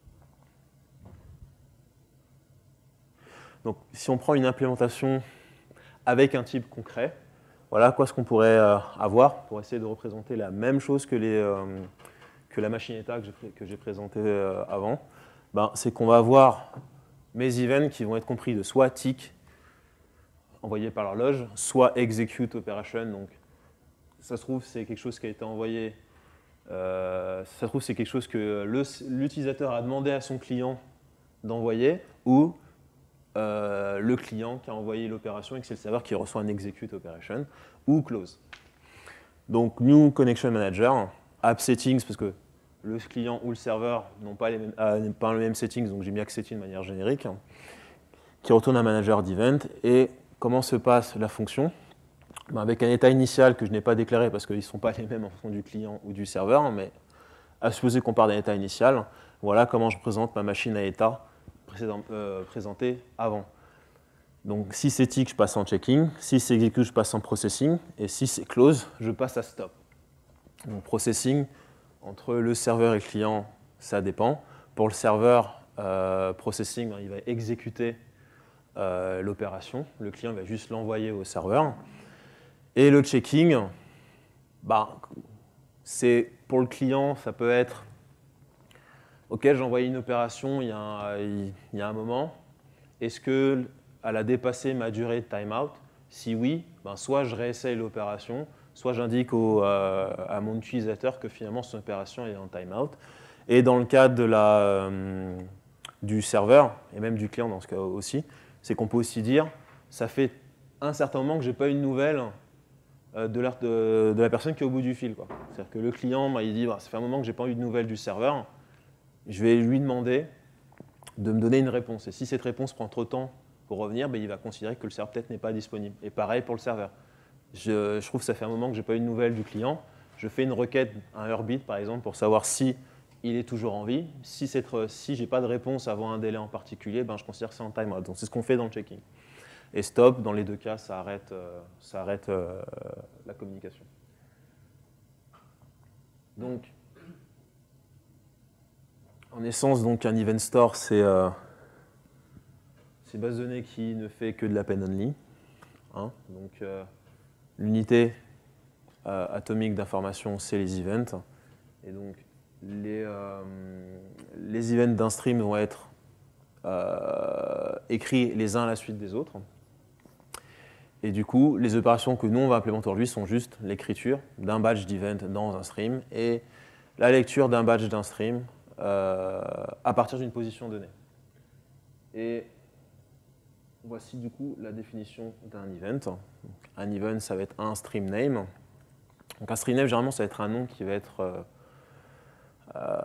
Donc, si on prend une implémentation avec un type concret, voilà quoi ce qu'on pourrait euh, avoir pour essayer de représenter la même chose que, les, euh, que la machine état que j'ai présentée euh, avant. Ben, c'est qu'on va avoir mes events qui vont être compris de soit tick, envoyé par l'horloge, soit execute operation. Donc, ça se trouve, c'est quelque chose qui a été envoyé, euh, ça se trouve, c'est quelque chose que l'utilisateur a demandé à son client d'envoyer, ou euh, le client qui a envoyé l'opération et que c'est le serveur qui reçoit un execute operation, ou close. Donc, new connection manager, app settings, parce que le client ou le serveur n'ont pas les mêmes, euh, pas les mêmes settings, donc j'ai mis accsetting de manière générique, qui retourne un manager d'event. Et comment se passe la fonction? Ben avec un état initial que je n'ai pas déclaré parce qu'ils ne sont pas les mêmes en fonction du client ou du serveur, mais à supposer qu'on part d'un état initial, voilà comment je présente ma machine à état euh, présentée avant. Donc si c'est tick, je passe en checking, si c'est execute, je passe en processing, et si c'est close, je passe à stop. Donc processing, entre le serveur et le client, ça dépend. Pour le serveur, euh, processing, il va exécuter euh, l'opération. Le client va juste l'envoyer au serveur. Et le checking, bah, c'est pour le client, ça peut être auquel j'ai envoyé une opération il y a un, il y a un moment. Est-ce qu'elle a dépassé ma durée de timeout? Si oui, ben soit je réessaye l'opération, soit j'indique euh, à mon utilisateur que finalement son opération est en timeout. Et dans le cadre de la, euh, du serveur, et même du client dans ce cas aussi, c'est qu'on peut aussi dire, ça fait un certain moment que je n'ai pas eu de nouvelles euh, de, la, de, de la personne qui est au bout du fil. C'est-à-dire que le client, bah, il dit, bah, ça fait un moment que je n'ai pas eu de nouvelles du serveur, je vais lui demander de me donner une réponse. Et si cette réponse prend trop de temps pour revenir, bah, il va considérer que le serveur peut-être n'est pas disponible. Et pareil pour le serveur. Je, je trouve que ça fait un moment que je n'ai pas eu de nouvelles du client. Je fais une requête, un heartbeat par exemple, pour savoir si il est toujours en vie. Si, si je n'ai pas de réponse avant un délai en particulier, ben, je considère que c'est en timeout. Donc c'est ce qu'on fait dans le checking. Et stop, dans les deux cas, ça arrête, euh, ça arrête euh, la communication. Donc, en essence, donc, un event store, c'est euh, une base de données qui ne fait que de l'append only. Hein, donc, euh, l'unité euh, atomique d'information, c'est les events. Et donc, les, euh, les events d'un stream vont être euh, écrits les uns à la suite des autres. Et du coup, les opérations que nous, on va implémenter aujourd'hui sont juste l'écriture d'un badge d'event dans un stream et la lecture d'un badge d'un stream euh, à partir d'une position donnée. Et voici du coup la définition d'un event. Donc, un event, ça va être un stream name. Donc un stream name, généralement, ça va être un nom qui va être euh, euh,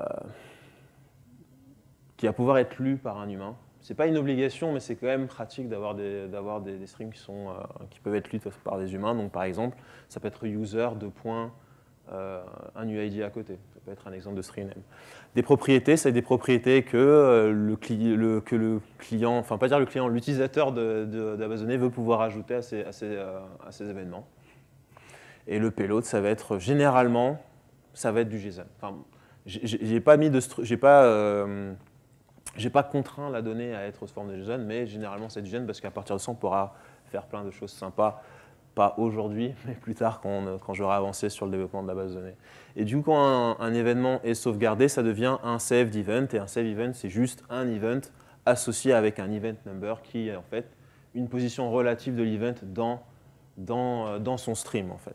qui va pouvoir être lu par un humain. Ce n'est pas une obligation, mais c'est quand même pratique d'avoir des, d'avoir des, des streams qui, sont, euh, qui peuvent être lus par des humains. Donc, par exemple, ça peut être user, deux points, euh, un U I D à côté. Ça peut être un exemple de stream name. Des propriétés, c'est des propriétés que, euh, le, le, que le client, enfin pas dire le client, l'utilisateur de, de, de la base de données veut pouvoir ajouter à ces, à ces, euh, à ces événements. Et le payload, ça va être généralement, ça va être du JSON. Enfin, j'ai pas mis de, j'ai pas euh, J'ai pas contraint la donnée à être sous forme de JSON, mais généralement c'est du JSON parce qu'à partir de ça, on pourra faire plein de choses sympas, pas aujourd'hui, mais plus tard quand, on, quand j'aurai avancé sur le développement de la base de données. Et du coup, quand un, un événement est sauvegardé, ça devient un saved event, et un saved event, c'est juste un event associé avec un event number qui est en fait une position relative de l'event dans, dans, dans son stream, en fait.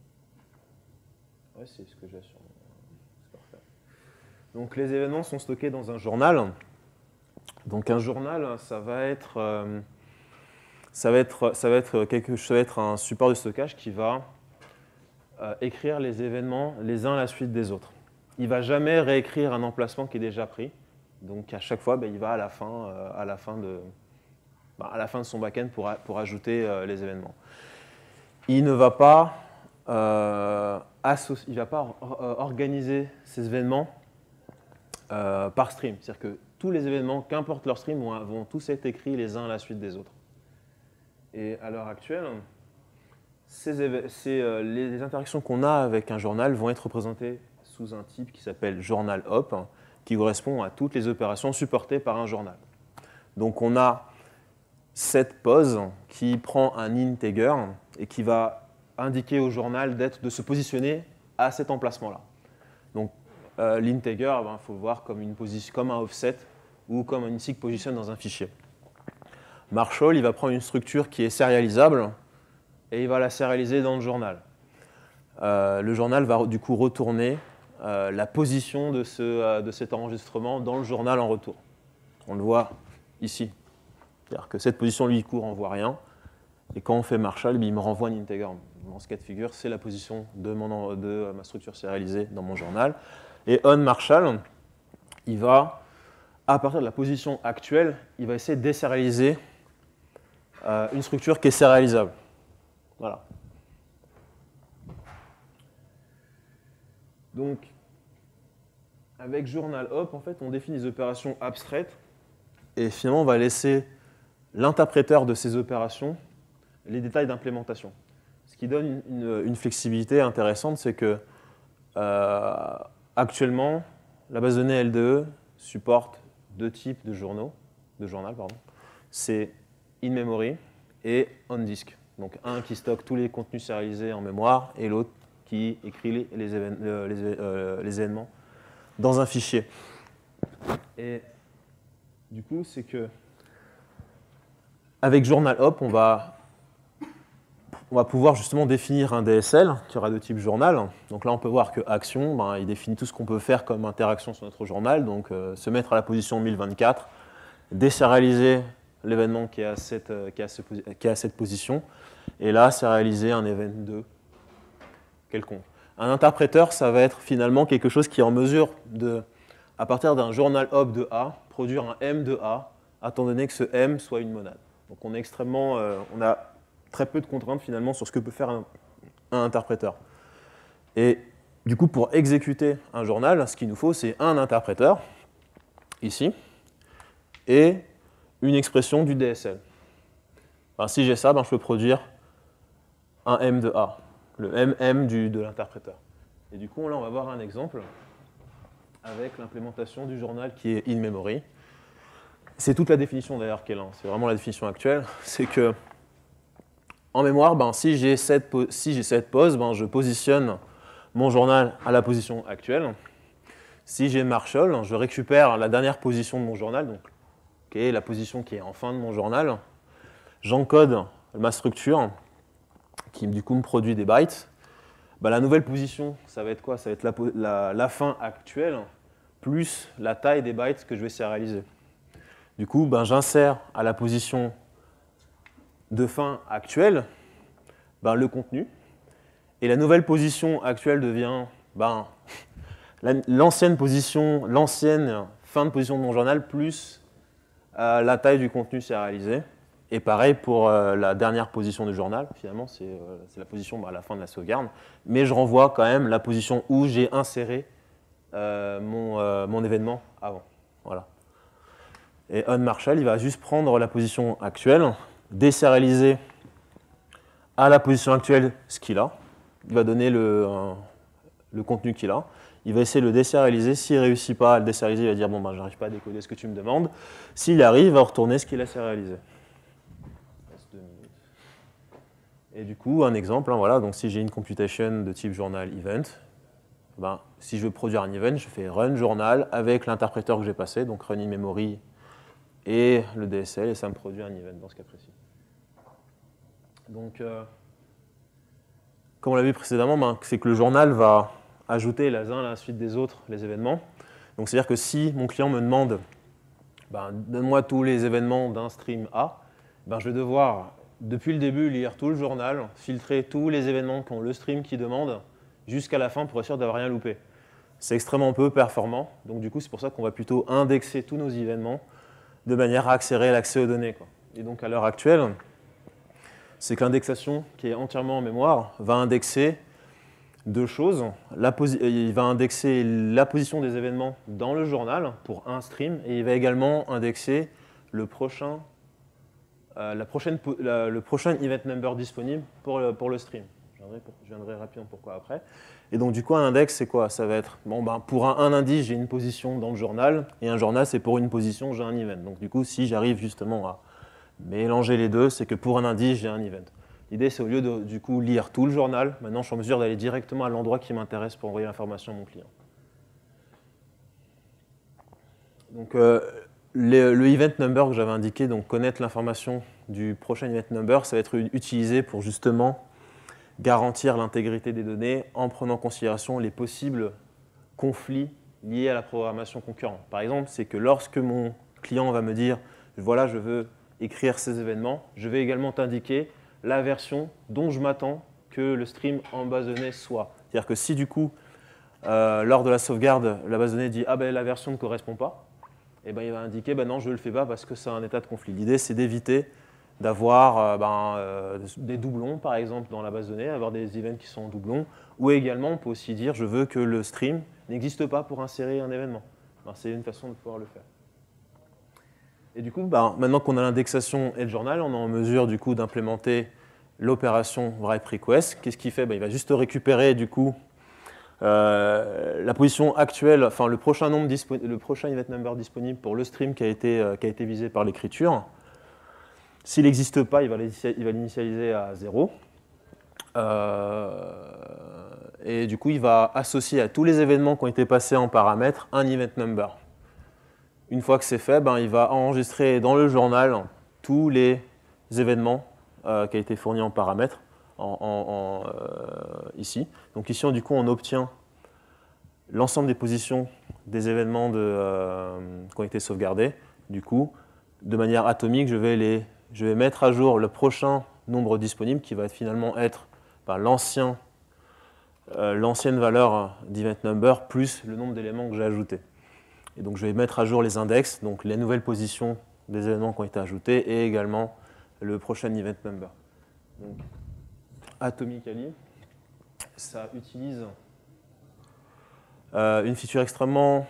Ouais, c'est ce que j'ai sur mon... C'est parfait. Donc les événements sont stockés dans un journal. Donc un journal, ça va être, euh, ça va être, ça va être, quelque, ça va être un support de stockage qui va euh, écrire les événements les uns à la suite des autres. Il ne va jamais réécrire un emplacement qui est déjà pris. Donc à chaque fois, ben, il va à la fin, euh, à la fin, de, ben, à la fin de son back-end pour, a, pour ajouter euh, les événements. Il ne va pas, euh, il va pas organiser ces événements euh, par stream. C'est-à-dire que tous les événements, qu'importe leur stream, vont, vont tous être écrits les uns à la suite des autres. Et à l'heure actuelle, ces, ces, euh, les interactions qu'on a avec un journal vont être représentées sous un type qui s'appelle journal hop, hein, qui correspond à toutes les opérations supportées par un journal. Donc on a cette pose qui prend un integer et qui va indiquer au journal d'être, de se positionner à cet emplacement-là. Donc euh, l'integer, il ben, faut le voir comme, une position, comme un offset ou comme une seek position dans un fichier. Marshall, il va prendre une structure qui est sérialisable et il va la sérialiser dans le journal. Euh, le journal va du coup retourner euh, la position de, ce, euh, de cet enregistrement dans le journal en retour. On le voit ici. C'est-à-dire que cette position lui court, on ne voit rien. Et quand on fait Marshall, il me renvoie un integer. Dans ce cas de figure, c'est la position de, mon, de ma structure sérialisée dans mon journal. Et on Marshall, il va, à partir de la position actuelle, il va essayer de désérialiser euh, une structure qui est sérialisable. Voilà. Donc, avec journal hop, en fait, on définit des opérations abstraites et finalement, on va laisser l'interpréteur de ces opérations les détails d'implémentation. Ce qui donne une, une, une flexibilité intéressante, c'est que euh, actuellement, la base de données L D E supporte deux types de journaux, de journal, pardon. C'est in-memory et on-disk. Donc un qui stocke tous les contenus sérialisés en mémoire et l'autre qui écrit les, les, évén les, euh, les événements dans un fichier. Et du coup, c'est que avec journal hop, on va, on va pouvoir justement définir un D S L qui aura de type journal. Donc là, on peut voir que action, ben, il définit tout ce qu'on peut faire comme interaction sur notre journal. Donc euh, se mettre à la position mille vingt-quatre, désérialiser l'événement qui, euh, qui, qui est à cette position, et là, sérialiser un event deux quelconque. Un interpréteur, ça va être finalement quelque chose qui est en mesure de, à partir d'un journal hop de A, produire un M de A, étant donné que ce M soit une monade. Donc on est extrêmement, euh, on a très peu de contraintes finalement sur ce que peut faire un, un interpréteur. Et du coup, pour exécuter un journal, ce qu'il nous faut, c'est un interpréteur, ici, et une expression du D S L. Enfin, si j'ai ça, ben, je peux produire un M de A, le M M du, de l'interpréteur. Et du coup, là, on va voir un exemple avec l'implémentation du journal qui est in memory. C'est toute la définition d'ailleurs qu'elle a, c'est vraiment la définition actuelle. C'est que, en mémoire, ben, si j'ai cette, si cette pose, ben, je positionne mon journal à la position actuelle. Si j'ai Marshall, je récupère la dernière position de mon journal, donc okay, la position qui est en fin de mon journal. J'encode ma structure, qui du coup me produit des bytes. Ben, la nouvelle position, ça va être quoi? Ça va être la, la, la fin actuelle plus la taille des bytes que je vais sérialiser. Du coup, ben, j'insère à la position de fin actuelle ben, le contenu. Et la nouvelle position actuelle devient ben, l'ancienne position, l'ancienne fin de position de mon journal plus euh, la taille du contenu sérialisé. Et pareil pour euh, la dernière position du journal, finalement, c'est euh, la position ben, à la fin de la sauvegarde. Mais je renvoie quand même la position où j'ai inséré euh, mon, euh, mon événement avant. Voilà. Et onMarshall, il va juste prendre la position actuelle, désérialiser à la position actuelle ce qu'il a. Il va donner le, euh, le contenu qu'il a. Il va essayer de le désérialiser. S'il ne réussit pas à le désérialiser, il va dire bon, ben, je n'arrive pas à décoder ce que tu me demandes. S'il arrive, il va retourner ce qu'il a sérialisé. Et du coup, un exemple, hein, voilà, donc si j'ai une computation de type journal event, ben, si je veux produire un event, je fais run journal avec l'interpréteur que j'ai passé, donc run in memory et le D S L, et ça me produit un event dans ce cas précis. Donc, euh, comme on l'a vu précédemment, ben, c'est que le journal va ajouter les uns à la suite des autres les événements. Donc, c'est-à-dire que si mon client me demande ben, donne-moi tous les événements d'un stream A, ben, je vais devoir, depuis le début, lire tout le journal, filtrer tous les événements qu'ont le stream qui demande, jusqu'à la fin pour être sûr d'avoir rien loupé. C'est extrêmement peu performant, donc du coup, c'est pour ça qu'on va plutôt indexer tous nos événements de manière à accélérer l'accès aux données, quoi. Et donc, à l'heure actuelle, c'est que l'indexation, qui est entièrement en mémoire, va indexer deux choses. La il va indexer la position des événements dans le journal pour un stream, et il va également indexer le prochain, euh, la prochaine, la, le prochain event number disponible pour le, pour le stream. Je viendrai, pour, je viendrai rapidement pourquoi après. Et donc, du coup, un index, c'est quoi? Ça va être, bon, ben, pour un, un indice, j'ai une position dans le journal, et un journal, c'est pour une position, j'ai un event. Donc, du coup, si j'arrive justement à mélanger les deux, c'est que pour un indice, j'ai un event. L'idée, c'est au lieu de du coup, lire tout le journal, maintenant, je suis en mesure d'aller directement à l'endroit qui m'intéresse pour envoyer l'information à mon client. Donc, euh, le, le event number que j'avais indiqué, donc connaître l'information du prochain event number, ça va être utilisé pour justement garantir l'intégrité des données en prenant en considération les possibles conflits liés à la programmation concurrente. Par exemple, c'est que lorsque mon client va me dire « voilà, je veux écrire ces événements », je vais également t'indiquer la version dont je m'attends que le stream en base de données soit. C'est-à-dire que si du coup, euh, lors de la sauvegarde, la base de données dit « ah ben la version ne correspond pas », eh ben, il va indiquer ben, « non, je ne le fais pas parce que c'est un état de conflit ». L'idée, c'est d'éviter d'avoir euh, ben, euh, des doublons, par exemple, dans la base de données, avoir des events qui sont en doublons, ou également, on peut aussi dire « je veux que le stream n'existe pas pour insérer un événement ben, ». C'est une façon de pouvoir le faire. Et du coup, ben, maintenant qu'on a l'indexation et le journal, on est en mesure du coup d'implémenter l'opération write request. Qu'est-ce qu'il fait? Ben, il va juste récupérer du coup euh, la position actuelle, enfin le prochain nombre le prochain event number disponible pour le stream qui a été, euh, qui a été visé par l'écriture. S'il n'existe pas, il va l'initialiser à zéro. Euh, et du coup, il va associer à tous les événements qui ont été passés en paramètres un event number. une fois que c'est fait, ben, il va enregistrer dans le journal tous les événements euh, qui ont été fournis en paramètres en, en, en, euh, ici. Donc ici, on, du coup, on obtient l'ensemble des positions des événements de, euh, qui ont été sauvegardés. Du coup, de manière atomique, je vais, les, je vais mettre à jour le prochain nombre disponible qui va finalement être ben, l'ancien, euh, l'ancienne valeur d'event number plus le nombre d'éléments que j'ai ajoutés. Et donc je vais mettre à jour les index, donc les nouvelles positions des événements qui ont été ajoutés et également le prochain event number. Donc, atomically, ça utilise euh, une feature extrêmement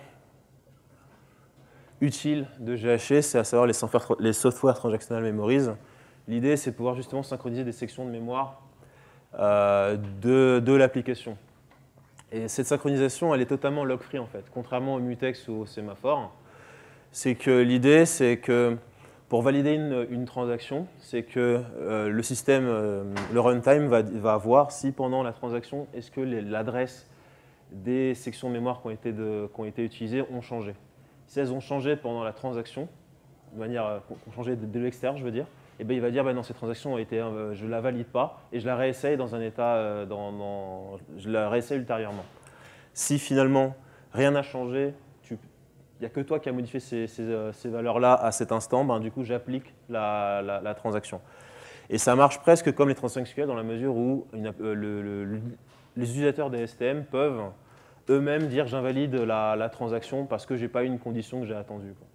utile de G H E, c'est à savoir les software, les software transactional memories. L'idée, c'est de pouvoir justement synchroniser des sections de mémoire euh, de, de l'application. Et cette synchronisation, elle est totalement log-free en fait, contrairement au mutex ou au sémaphore. C'est que l'idée, c'est que pour valider une, une transaction, c'est que euh, le système, euh, le runtime va, va voir si pendant la transaction, est-ce que l'adresse des sections de mémoire qui ont été, de, qui ont été utilisées ont changé. Si elles ont changé pendant la transaction, de manière, euh, ont changé de, de l'extérieur, je veux dire, et bien il va dire bah non, cette transaction a été, euh, je ne la valide pas et je la réessaye dans un état, euh, dans, dans, je la réessaye ultérieurement. Si finalement rien n'a changé, il n'y a que toi qui as modifié ces, ces, ces valeurs-là à cet instant, ben, du coup j'applique la, la, la transaction. Et ça marche presque comme les transactions S Q L dans la mesure où une, euh, le, le, le, les utilisateurs des S T M peuvent eux-mêmes dire j'invalide la, la transaction parce que je n'ai pas eu une condition que j'ai attendue. Quoi.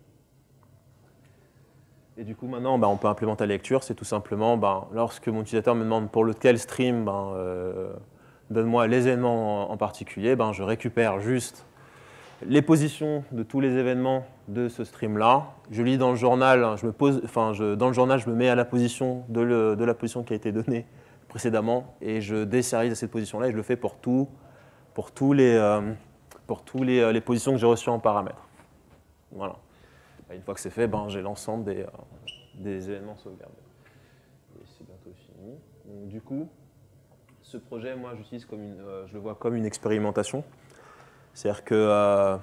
Et du coup, maintenant, ben, on peut implémenter la lecture. C'est tout simplement, ben, lorsque mon utilisateur me demande pour lequel stream, ben, euh, donne-moi les événements en particulier, ben, je récupère juste les positions de tous les événements de ce stream-là. Je lis dans le journal, je me pose, enfin, je, dans le journal, je me mets à la position de, le, de la position qui a été donnée précédemment et je désérialise à cette position-là et je le fais pour, tout, pour tous les, euh, pour tous les, les positions que j'ai reçues en paramètres. Voilà. Une fois que c'est fait, ben, j'ai l'ensemble des, euh, des événements sauvegardés. Et c'est bientôt fini. Donc, du coup, ce projet, moi, j'utilise comme une, euh, je le vois comme une expérimentation. C'est-à-dire que euh,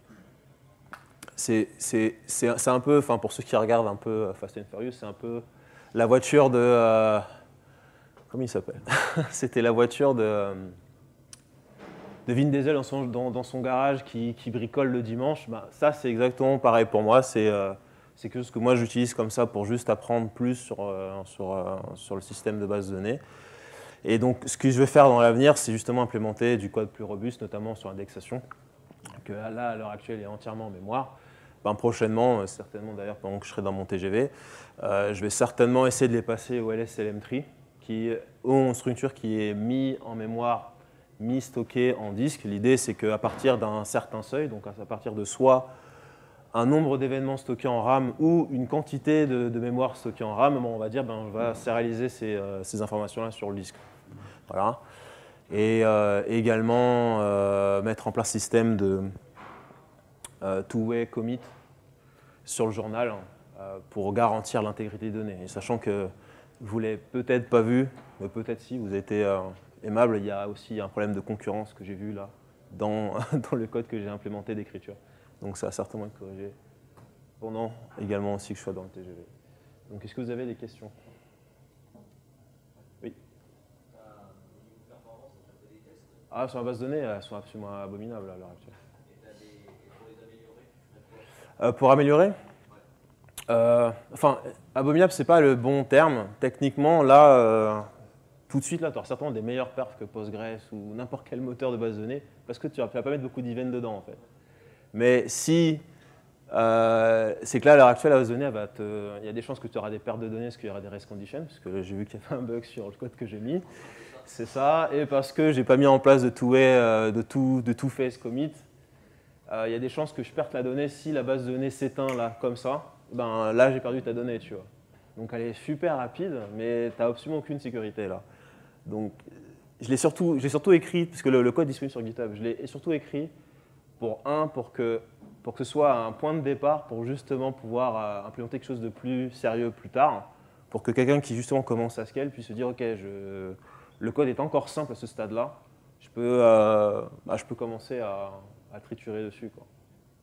c'est un peu, enfin, pour ceux qui regardent un peu Fast and Furious, c'est un peu la voiture de, euh, comment il s'appelle? C'était la voiture de, de Vin Diesel dans son, dans, dans son garage qui, qui bricole le dimanche. Ben, ça, c'est exactement pareil pour moi. C'est euh, quelque chose que moi, j'utilise comme ça pour juste apprendre plus sur, euh, sur, euh, sur le système de base de données. Et donc, ce que je vais faire dans l'avenir, c'est justement implémenter du code plus robuste, notamment sur l'indexation, que là, à l'heure actuelle, est entièrement en mémoire. Ben, prochainement, certainement d'ailleurs pendant que je serai dans mon T G V, euh, je vais certainement essayer de les passer au L S L M tree, qui ont une structure qui est mise en mémoire, mise stockée en disque. L'idée, c'est qu'à partir d'un certain seuil, donc à partir de soit un nombre d'événements stockés en RAM ou une quantité de, de mémoire stockée en RAM, on va dire, ben, on va sérialiser ces, euh, ces informations-là sur le disque. Voilà. Et euh, également euh, mettre en place un système de euh, two-way commit sur le journal euh, pour garantir l'intégrité des données. Et sachant que vous ne l'avez peut-être pas vu, mais peut-être si, vous avez été euh, aimable, il y a aussi un problème de concurrence que j'ai vu là dans, dans le code que j'ai implémenté d'écriture. Donc ça va certainement être corrigé pendant également aussi que je sois dans le T G V. Donc est-ce que vous avez des questions? Oui. Ah, sur la base de données, elles sont absolument abominables à l'heure actuelle. Et pour les améliorer, euh, Pour améliorer euh, Enfin, abominable, c'est pas le bon terme. Techniquement, là, euh, tout de suite, là, tu auras certainement des meilleurs perfs que Postgres ou n'importe quel moteur de base de données, parce que tu ne vas pas mettre beaucoup d'events dedans, en fait. Mais si, euh, c'est que là, à l'heure actuelle, la base de données, va te, il y a des chances que tu auras des pertes de données parce qu'il y aura des race conditions, parce que j'ai vu qu'il y avait un bug sur le code que j'ai mis. C'est ça, et parce que je n'ai pas mis en place de two-way, euh, de two, de two-phase commit, euh, il y a des chances que je perde la donnée si la base de données s'éteint là, comme ça. Ben, là, j'ai perdu ta donnée, tu vois. Donc, elle est super rapide, mais tu n'as absolument aucune sécurité là. Donc, je l'ai surtout, surtout écrit, puisque le, le code est disponible sur GitHub, je l'ai surtout écrit pour un, pour que, pour que ce soit un point de départ pour justement pouvoir euh, implémenter quelque chose de plus sérieux plus tard, pour que quelqu'un qui justement commence à scale puisse se dire, ok, je, le code est encore simple à ce stade-là, je peux, euh, bah, je peux commencer à, à triturer dessus, quoi.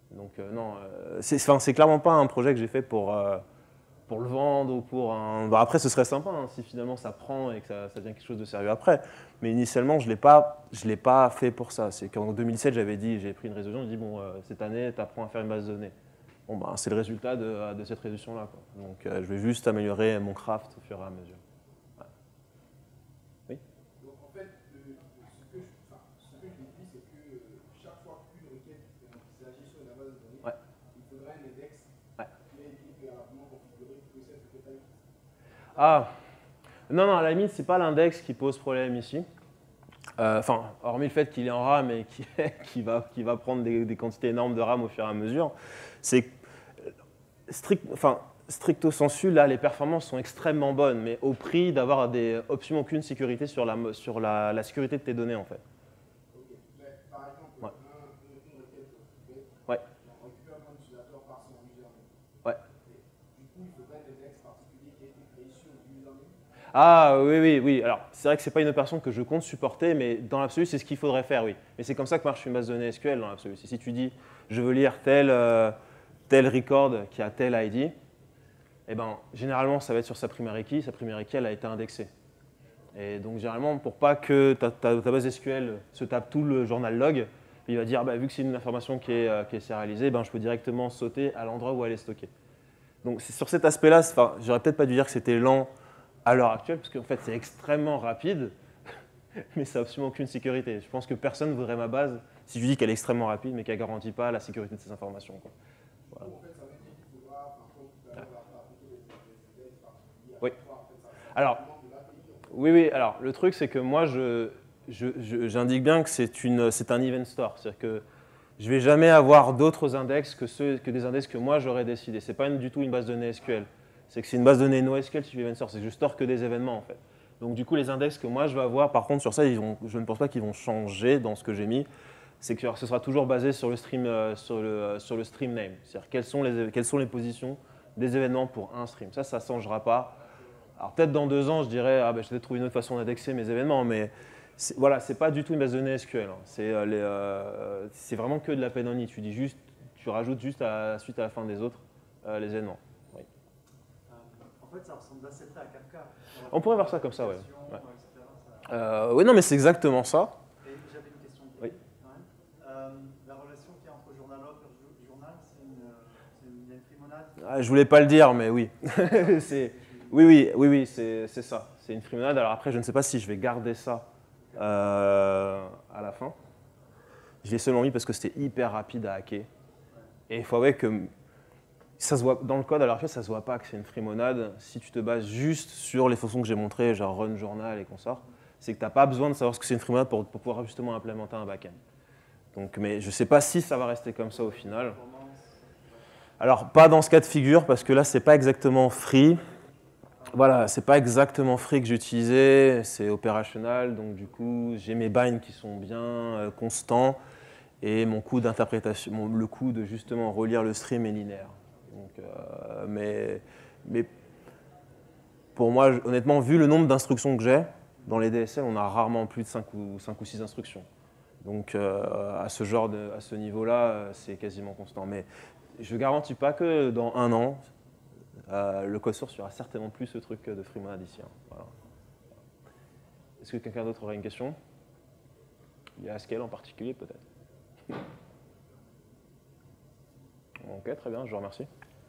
Donc euh, non, euh, c'est clairement pas un projet que j'ai fait pour, euh, pour le vendre ou pour un... Bah, après, ce serait sympa hein, si finalement ça prend et que ça, ça devient quelque chose de sérieux après. Mais initialement, je ne l'ai pas, je l'ai pas fait pour ça. C'est qu'en deux mille sept, j'avais dit, j'ai pris une résolution, j'ai dit, bon, euh, cette année, tu apprends à faire une base de données. Bon, bah, c'est le résultat de, de cette résolution-là. Donc, euh, je vais juste améliorer mon craft au fur et à mesure. Ouais. Oui. Donc, en fait, le, ce que je, enfin, ce que je déduis, c'est que euh, chaque fois qu'une requête euh, qui s'agit sur la base de données, Ouais. il faudra un index ouais. qui est préalablement configuré pour que cette requête aille. Ah, non, non, à la limite, ce n'est pas l'index qui pose problème ici. Enfin, euh, hormis le fait qu'il est en RAM et qu'il qui va, qui va prendre des, des quantités énormes de RAM au fur et à mesure, c'est strict, enfin, stricto sensu, là, les performances sont extrêmement bonnes, mais au prix d'avoir des absolument aucune sécurité sur, la, sur la, la sécurité de tes données, en fait. Ok. Mais, par exemple, ouais. un, une requête privée, ouais. on récupère un utilisateur par son username. Ouais. Et, du coup, il faudrait un index particulier qui a été créé sur l'username. Ah oui, oui, oui. Alors, c'est vrai que ce n'est pas une opération que je compte supporter, mais dans l'absolu, c'est ce qu'il faudrait faire, oui. Mais c'est comme ça que marche une base de données S Q L dans l'absolu. Si tu dis, je veux lire tel, euh, tel record qui a tel I D, eh ben, généralement, ça va être sur sa primary key. Sa primary key, elle a été indexée. Et donc, généralement, pour pas que ta, ta, ta base S Q L se tape tout le journal log, il va dire, bah, vu que c'est une information qui est, euh, qui est sérialisée, ben, je peux directement sauter à l'endroit où elle est stockée. Donc, sur cet aspect-là, j'aurais peut-être pas dû dire que c'était lent à l'heure actuelle, parce qu'en fait, c'est extrêmement rapide, mais ça n'a absolument aucune sécurité. Je pense que personne ne voudrait ma base si je dis qu'elle est extrêmement rapide, mais qu'elle ne garantit pas la sécurité de ces informations. Quoi. Voilà. Oui. Alors, oui, oui. Alors, le truc, c'est que moi, je, j'indique je, bien que c'est un event store. C'est-à-dire que je ne vais jamais avoir d'autres index que, ceux, que des index que moi, j'aurais décidé. Ce n'est pas du tout une base de données S Q L. C'est que c'est une base de données NoSQL si je fais event store. C'est que je store que des événements, en fait. Donc, du coup, les index que moi, je vais avoir, par contre, sur ça, ils vont, je ne pense pas qu'ils vont changer dans ce que j'ai mis. C'est que ce sera toujours basé sur le stream, euh, sur le, sur le stream name. C'est-à-dire quelles sont, les, quelles sont les positions des événements pour un stream. Ça, ça ne changera pas. Alors, peut-être dans deux ans, je dirais, ah, ben, je vais trouver une autre façon d'indexer mes événements, mais voilà, ce n'est pas du tout une base de données S Q L. Hein. C'est euh, euh, vraiment que de la peine Tu dis juste, tu rajoutes juste à la suite à la fin des autres euh, les événements. Oui. En fait, ça ressemble assez à Kafka. On pourrait voir ça comme ça, oui. Ouais. Euh, oui, non, mais c'est exactement ça. Et j'avais une question. Oui. Ouais. Euh, la relation qu'il y a entre journalog et journal, c'est une, une, une frimonade. Ah, je voulais pas le dire, mais oui. c'est, oui, oui, oui, oui, c'est ça. C'est une frimonade. Alors après, je ne sais pas si je vais garder ça euh, à la fin. Je l'ai seulement mis parce que c'était hyper rapide à hacker. Et il faut avouer que ça se voit, dans le code, à l'heure actuelle, ça ne se voit pas que c'est une frimonade. Si tu te bases juste sur les fonctions que j'ai montrées, genre run journal et consorts, c'est que tu n'as pas besoin de savoir ce que c'est une frimonade pour, pour pouvoir justement implémenter un backend. Donc, mais je ne sais pas si ça va rester comme ça au final. Alors, pas dans ce cas de figure, parce que là, ce n'est pas exactement free. Voilà, ce n'est pas exactement free que j'utilisais, c'est opérationnel. Donc, du coup, j'ai mes binds qui sont bien euh, constants et mon coût d'interprétation, le coût de justement relire le stream est linéaire. Donc, euh, mais, mais pour moi, honnêtement, vu le nombre d'instructions que j'ai, dans les D S L, on a rarement plus de cinq ou six instructions. Donc, euh, à ce genre de, à ce niveau-là, c'est quasiment constant. Mais je ne garantis pas que dans un an, euh, le code source aura certainement plus ce truc de frimonade ici. Hein. Voilà. Est-ce que quelqu'un d'autre aurait une question? Il y a Haskell en particulier, peut-être. Ok, très bien, je vous remercie.